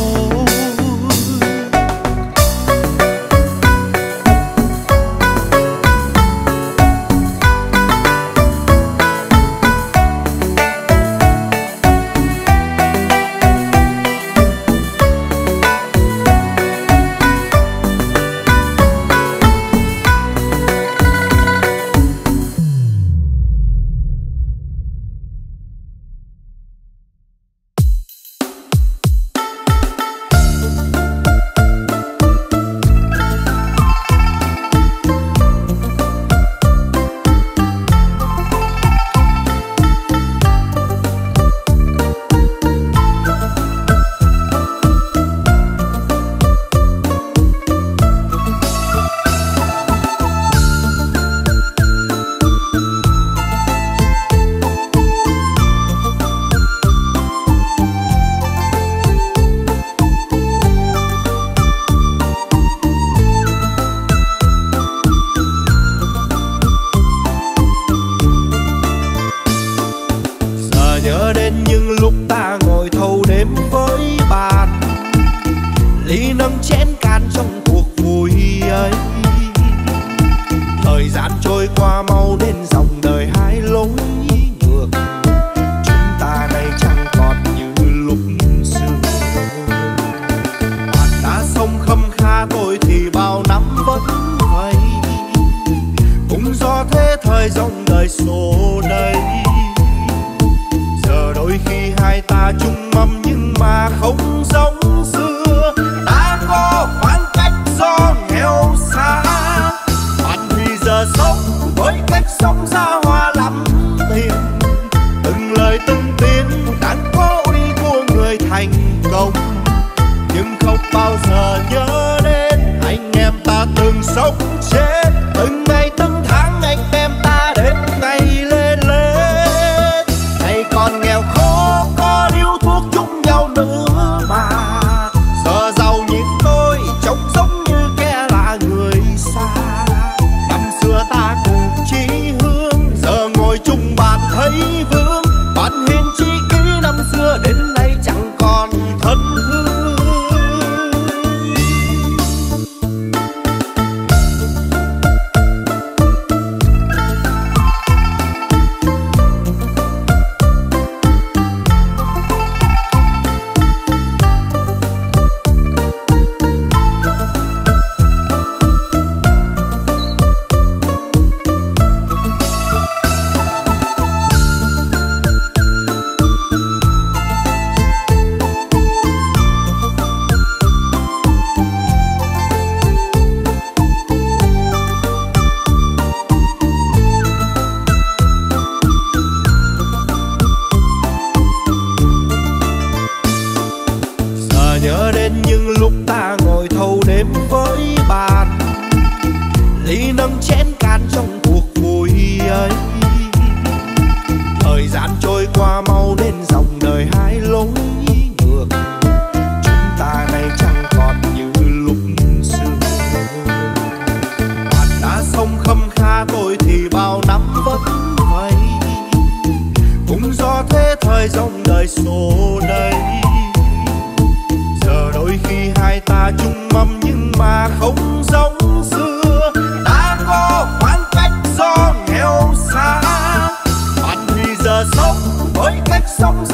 sống với cách sống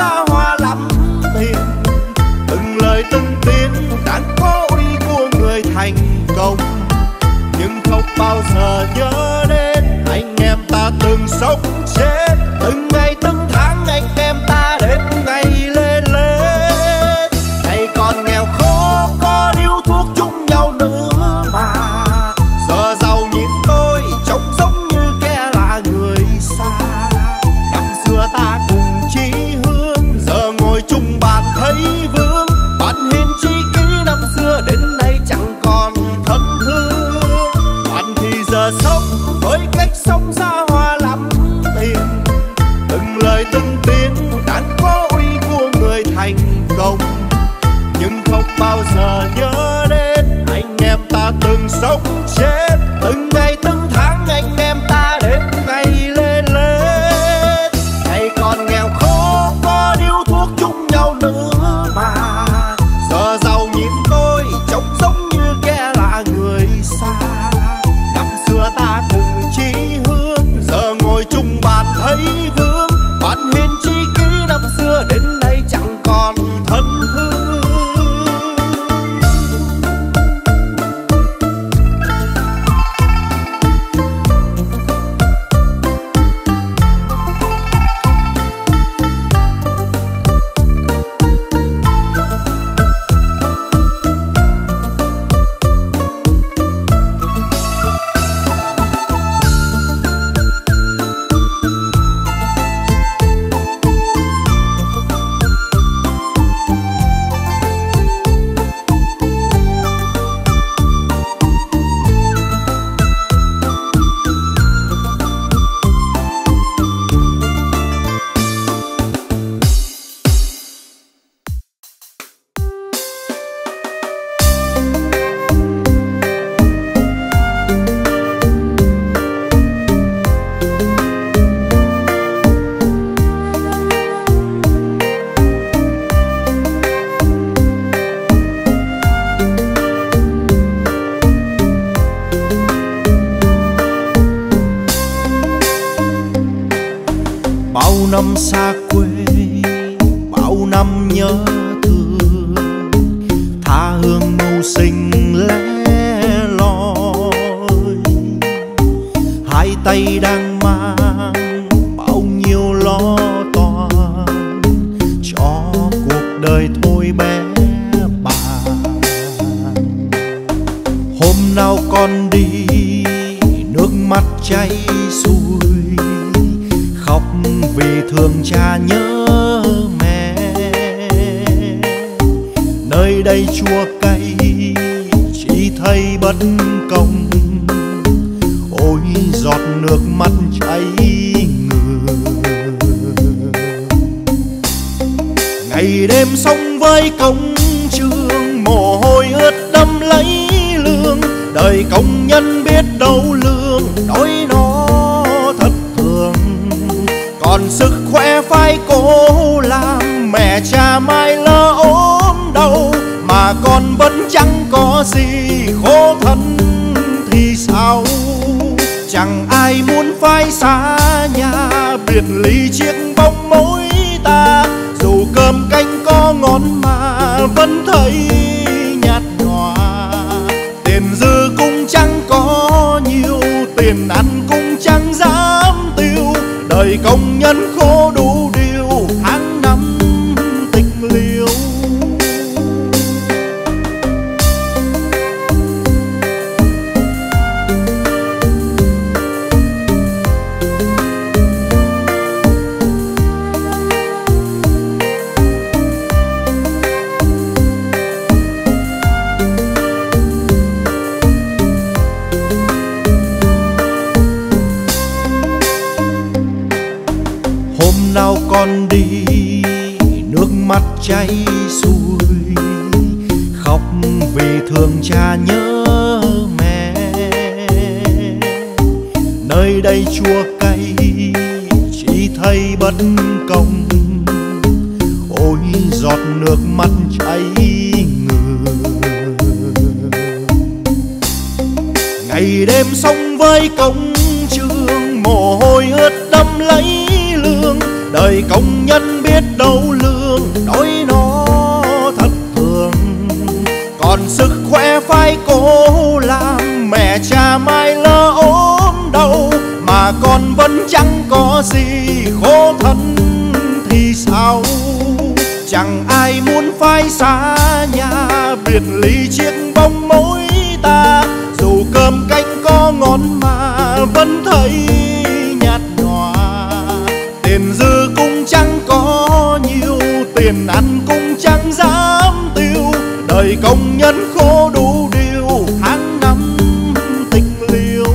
sống chết. Từng ngày từng tháng anh em ta đến ngày lên lên. Ngày còn nghèo khó có điếu thuốc chung nhau nữa mà. Giờ giàu nhìn tôi trông giống như kẻ lạ người xa. Năm xưa ta cùng chí hướng, giờ ngồi chung bàn thấy vướng. Bạn hiền tri kỷ năm xưa đến nay chẳng còn thân thương. Bạn thì giờ sống với cách sống xa hoa lắm tiền. Từng lời từng tiếng đáng có uy của người thành công, nhưng không bao giờ nhớ đến anh em ta từng sống chết. Từng ngày từng tháng anh em ta đến ngày lên lên. Ngày còn nghèo khó có điếu thuốc chung nhau nữa mà. Giờ giàu nhìn tôi trông giống như kẻ lạ người xa. Năm xưa ta cùng chí hướng, giờ ngồi chung bàn thấy vướng. Bạn hiền tri kỷ năm xưa đến nay chẳng còn thân hương. Bao năm xa quê, bao năm nhớ thương, tha hương mưu sinh lẻ loi. Hai tay đang mang bao nhiêu lo toan, cho cuộc đời thôi bé bàng. Hôm nào con đi, nước mắt chảy xuôi, khóc vì thương cha nhớ mẹ. Nơi đây chua cay chỉ thấy bất công, ôi giọt nước mắt chảy ngược. Ngày đêm sống với công trường, mồ hôi ướt đẫm lấy lương. Đời công nhân biết đâu lương, đói nó thật thường. Còn sức khỏe phải cố làm, mẹ cha mai lỡ ốm đau. Mà con vẫn chẳng có gì, khổ thân thì sao. Chẳng ai muốn phải xa nhà, biệt ly chiếc bóng mối ta. Dù cơm canh có ngon mà vẫn thấy nhạt nhòa. Tiền dư cũng chẳng có nhiều, tiền ăn cũng chẳng dám tiêu. Đời công nhân khổ đủ điều, tháng năm tịch liêu. Hôm nào con đi, nước mắt chảy xuôi, khóc vì thương cha nhớ mẹ. Nơi đây chua cay chỉ thấy bất công, ôi giọt nước mắt chảy ngược. Ngày đêm sống với công trường, mồ hôi ướt đẫm lấy lương. Đời công nhân biết đâu lương, đói nó thật thường. Còn sức khỏe phải cố làm, mẹ cha mai lỡ ốm đau. Mà con vẫn chẳng có có gì khổ thân thì sao, chẳng ai muốn phai xa nhà, biệt ly chiếc bóng mối ta. Dù cơm canh có ngon mà vẫn thấy nhạt nhòa, tiền dư cũng chẳng có nhiều, tiền ăn cũng chẳng dám tiêu. Đời công nhân khổ đủ điều, tháng năm tình liêu.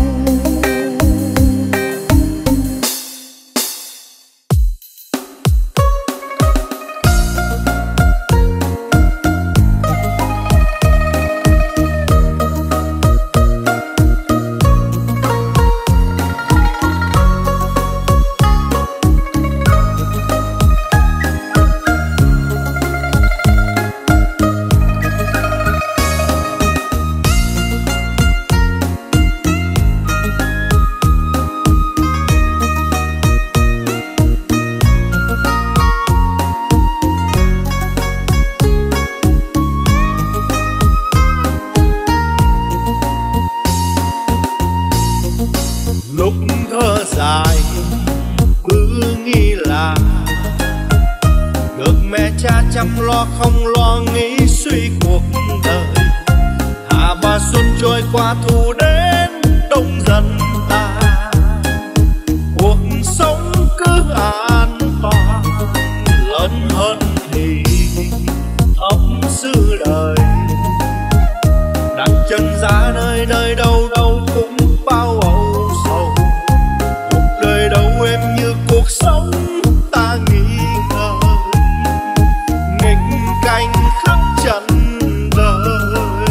Lúc thơ dài cứ nghĩ là được mẹ cha chăm lo, không lo nghĩ suy cuộc đời. Hạ và xuân trôi qua, thu đến đông dần ta. Cuộc sống cứ an toàn, lớn hơn thì ấp xứ đời. Đặt chân ra nơi nơi đâu đâu cũng bao âu sầu. Cuộc đời đâu em như cuộc sống ta nghĩ ngợi, nghịch cảnh khắp trần đời.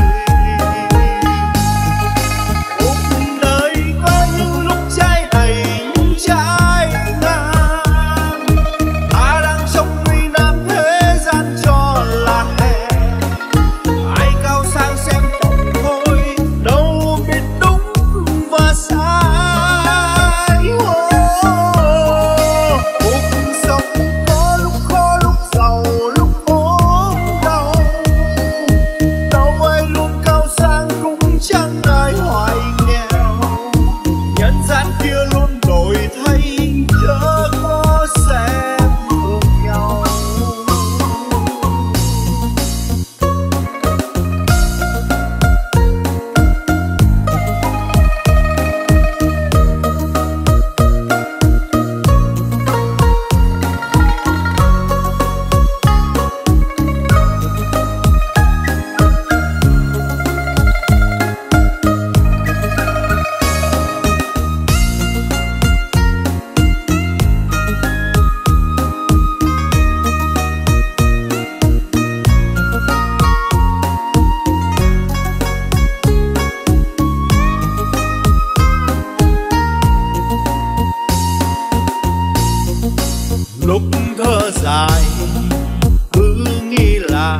Cuộc đời có những lúc trái đầy những trái ngang, ta đang trong nguy nan thế gian cho là hẹn. Ai cao sang xem tổng thôi, đâu biết đúng và sai. Cuộc sống có lúc khó lúc giàu, lúc ốm đau. Đâu ai luôn cao sang, cũng chẳng ai hoài nghèo. Nhân gian kia luôn đổi thay, chớ có xem thường nhau. Lúc thơ dài cứ nghĩ là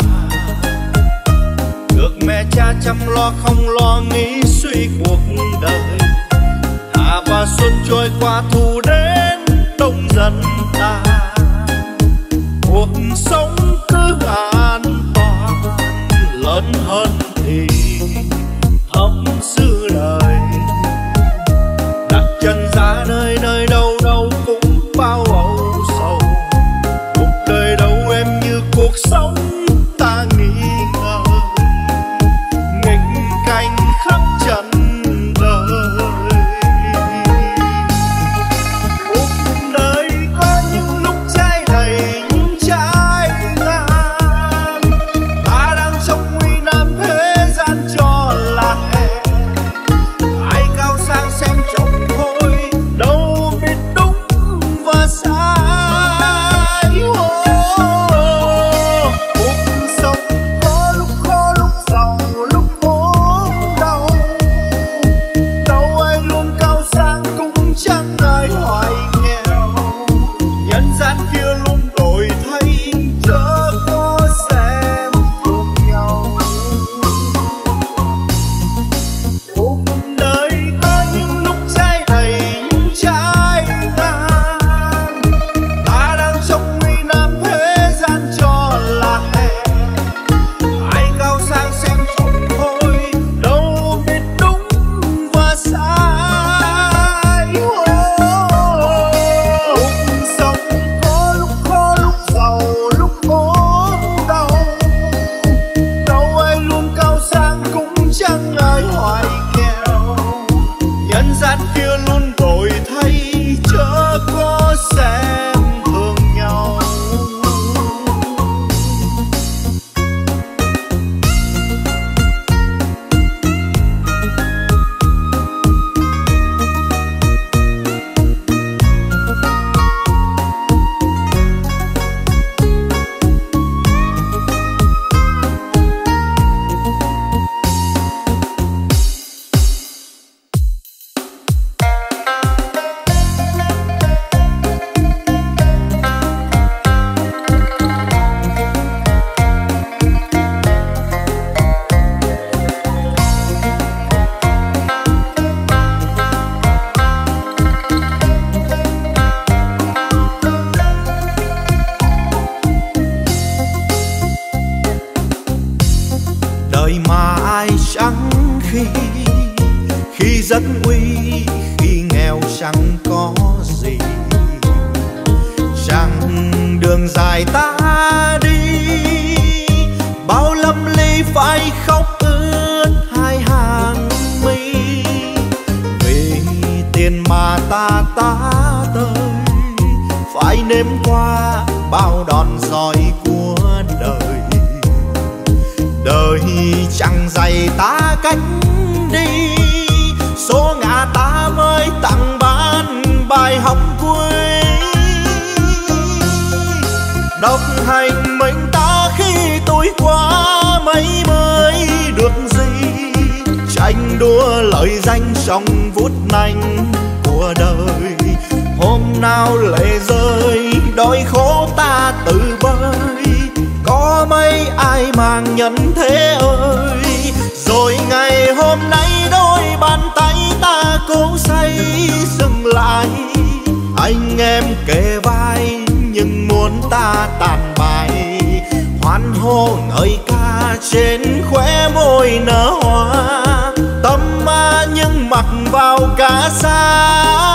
được mẹ cha chăm lo, không lo nghĩ suy cuộc đời. Hạ và xuân trôi qua, thu đến đông dần ta. Cuộc sống cứ an toàn, lớn hơn thì thấm xứ đời. Đặt chân ra nơi nơi đâu đâu cũng bao âu sầu. Cuộc đời đâu em như cuộc sống ta nghĩ ngợi, nghịch cảnh khắp trần khi dân uy, khi nghèo chẳng có gì. Rằng đường dài ta đi, bao lâm ly phải khóc ướt hai hàng mi. Vì tiền mà ta ta tới, phải nếm qua bao đòn roi của đời. Đời chẳng dày ta cách đi, số ngã ta mới tặng ban bài học cuối. Độc hành mình ta khi tuổi qua mấy mới được gì, tranh đua lợi danh trong vút nanh của đời. Hôm nào lệ rơi đói khổ ta tự bơi, có mấy ai mang nhân thế ơi. Rồi ngày hôm nay đôi bàn tay ta cố xây dừng lại, anh em kề vai nhưng muốn ta tàn bại. Hoan hô ngợi ca trên khóe môi nở hoa, tâm ma nhưng mặc vào cả xa.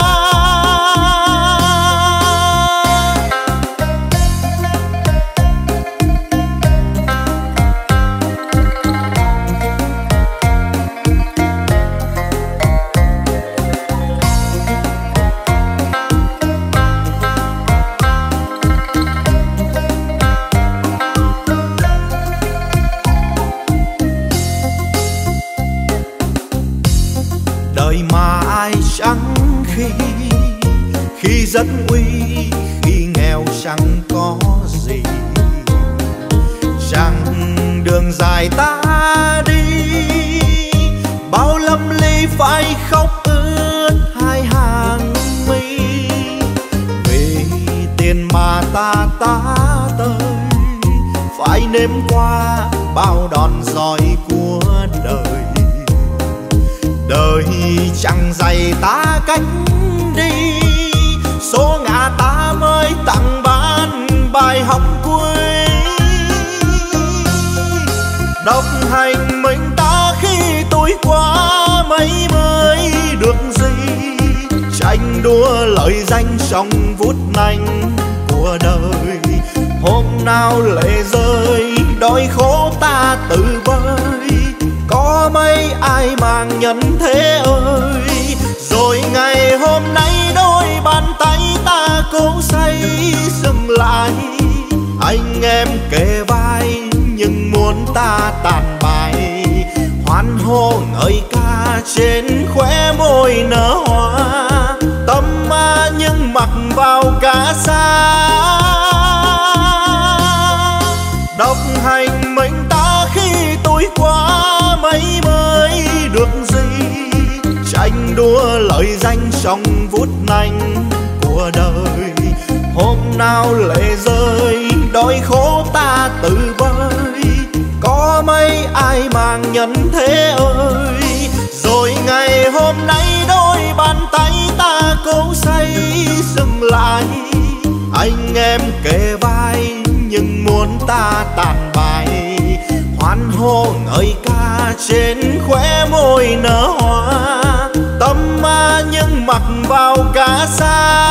Đời mà ai chẳng khi, khi rất uy, khi nghèo chẳng có gì. Rằng đường dài ta đi, bao lâm ly phải khóc ướt hai hàng mi. Vì tiền mà ta ta tới, phải nếm qua bao đòn roi của đời. Đời chẳng dày ta cách đi, số ngã ta mới tặng ban bài học cuối. Độc hành mình ta khi tuổi qua mấy mới được gì, tranh đua lợi danh trong vút nanh của đời. Hôm nào lệ rơi đói khổ ta tự bơi, có mấy ai mang nhân thế ơi. Rồi ngày hôm nay đôi bàn tay ta cố xây dừng lại, anh em kề vai nhưng muốn ta tàn bại. Hoan hô ngợi ca trên khóe môi nở hoa, tâm ma nhưng mặc vào cả xa. Độc hành mình ta khi tuổi qua mấy mới được gì, tranh đua lợi danh trong vút nanh của đời. Hôm nào lệ rơi đói khổ ta tự bơi, có mấy ai mang nhân thế ơi. Rồi ngày hôm nay đôi bàn tay ta cố xây dừng lại, anh em kề vai nhưng muốn ta tàn bại. Hoan hô ngợi ca trên khóe môi nở hoa, tâm ma nhưng mặc vào cả xa.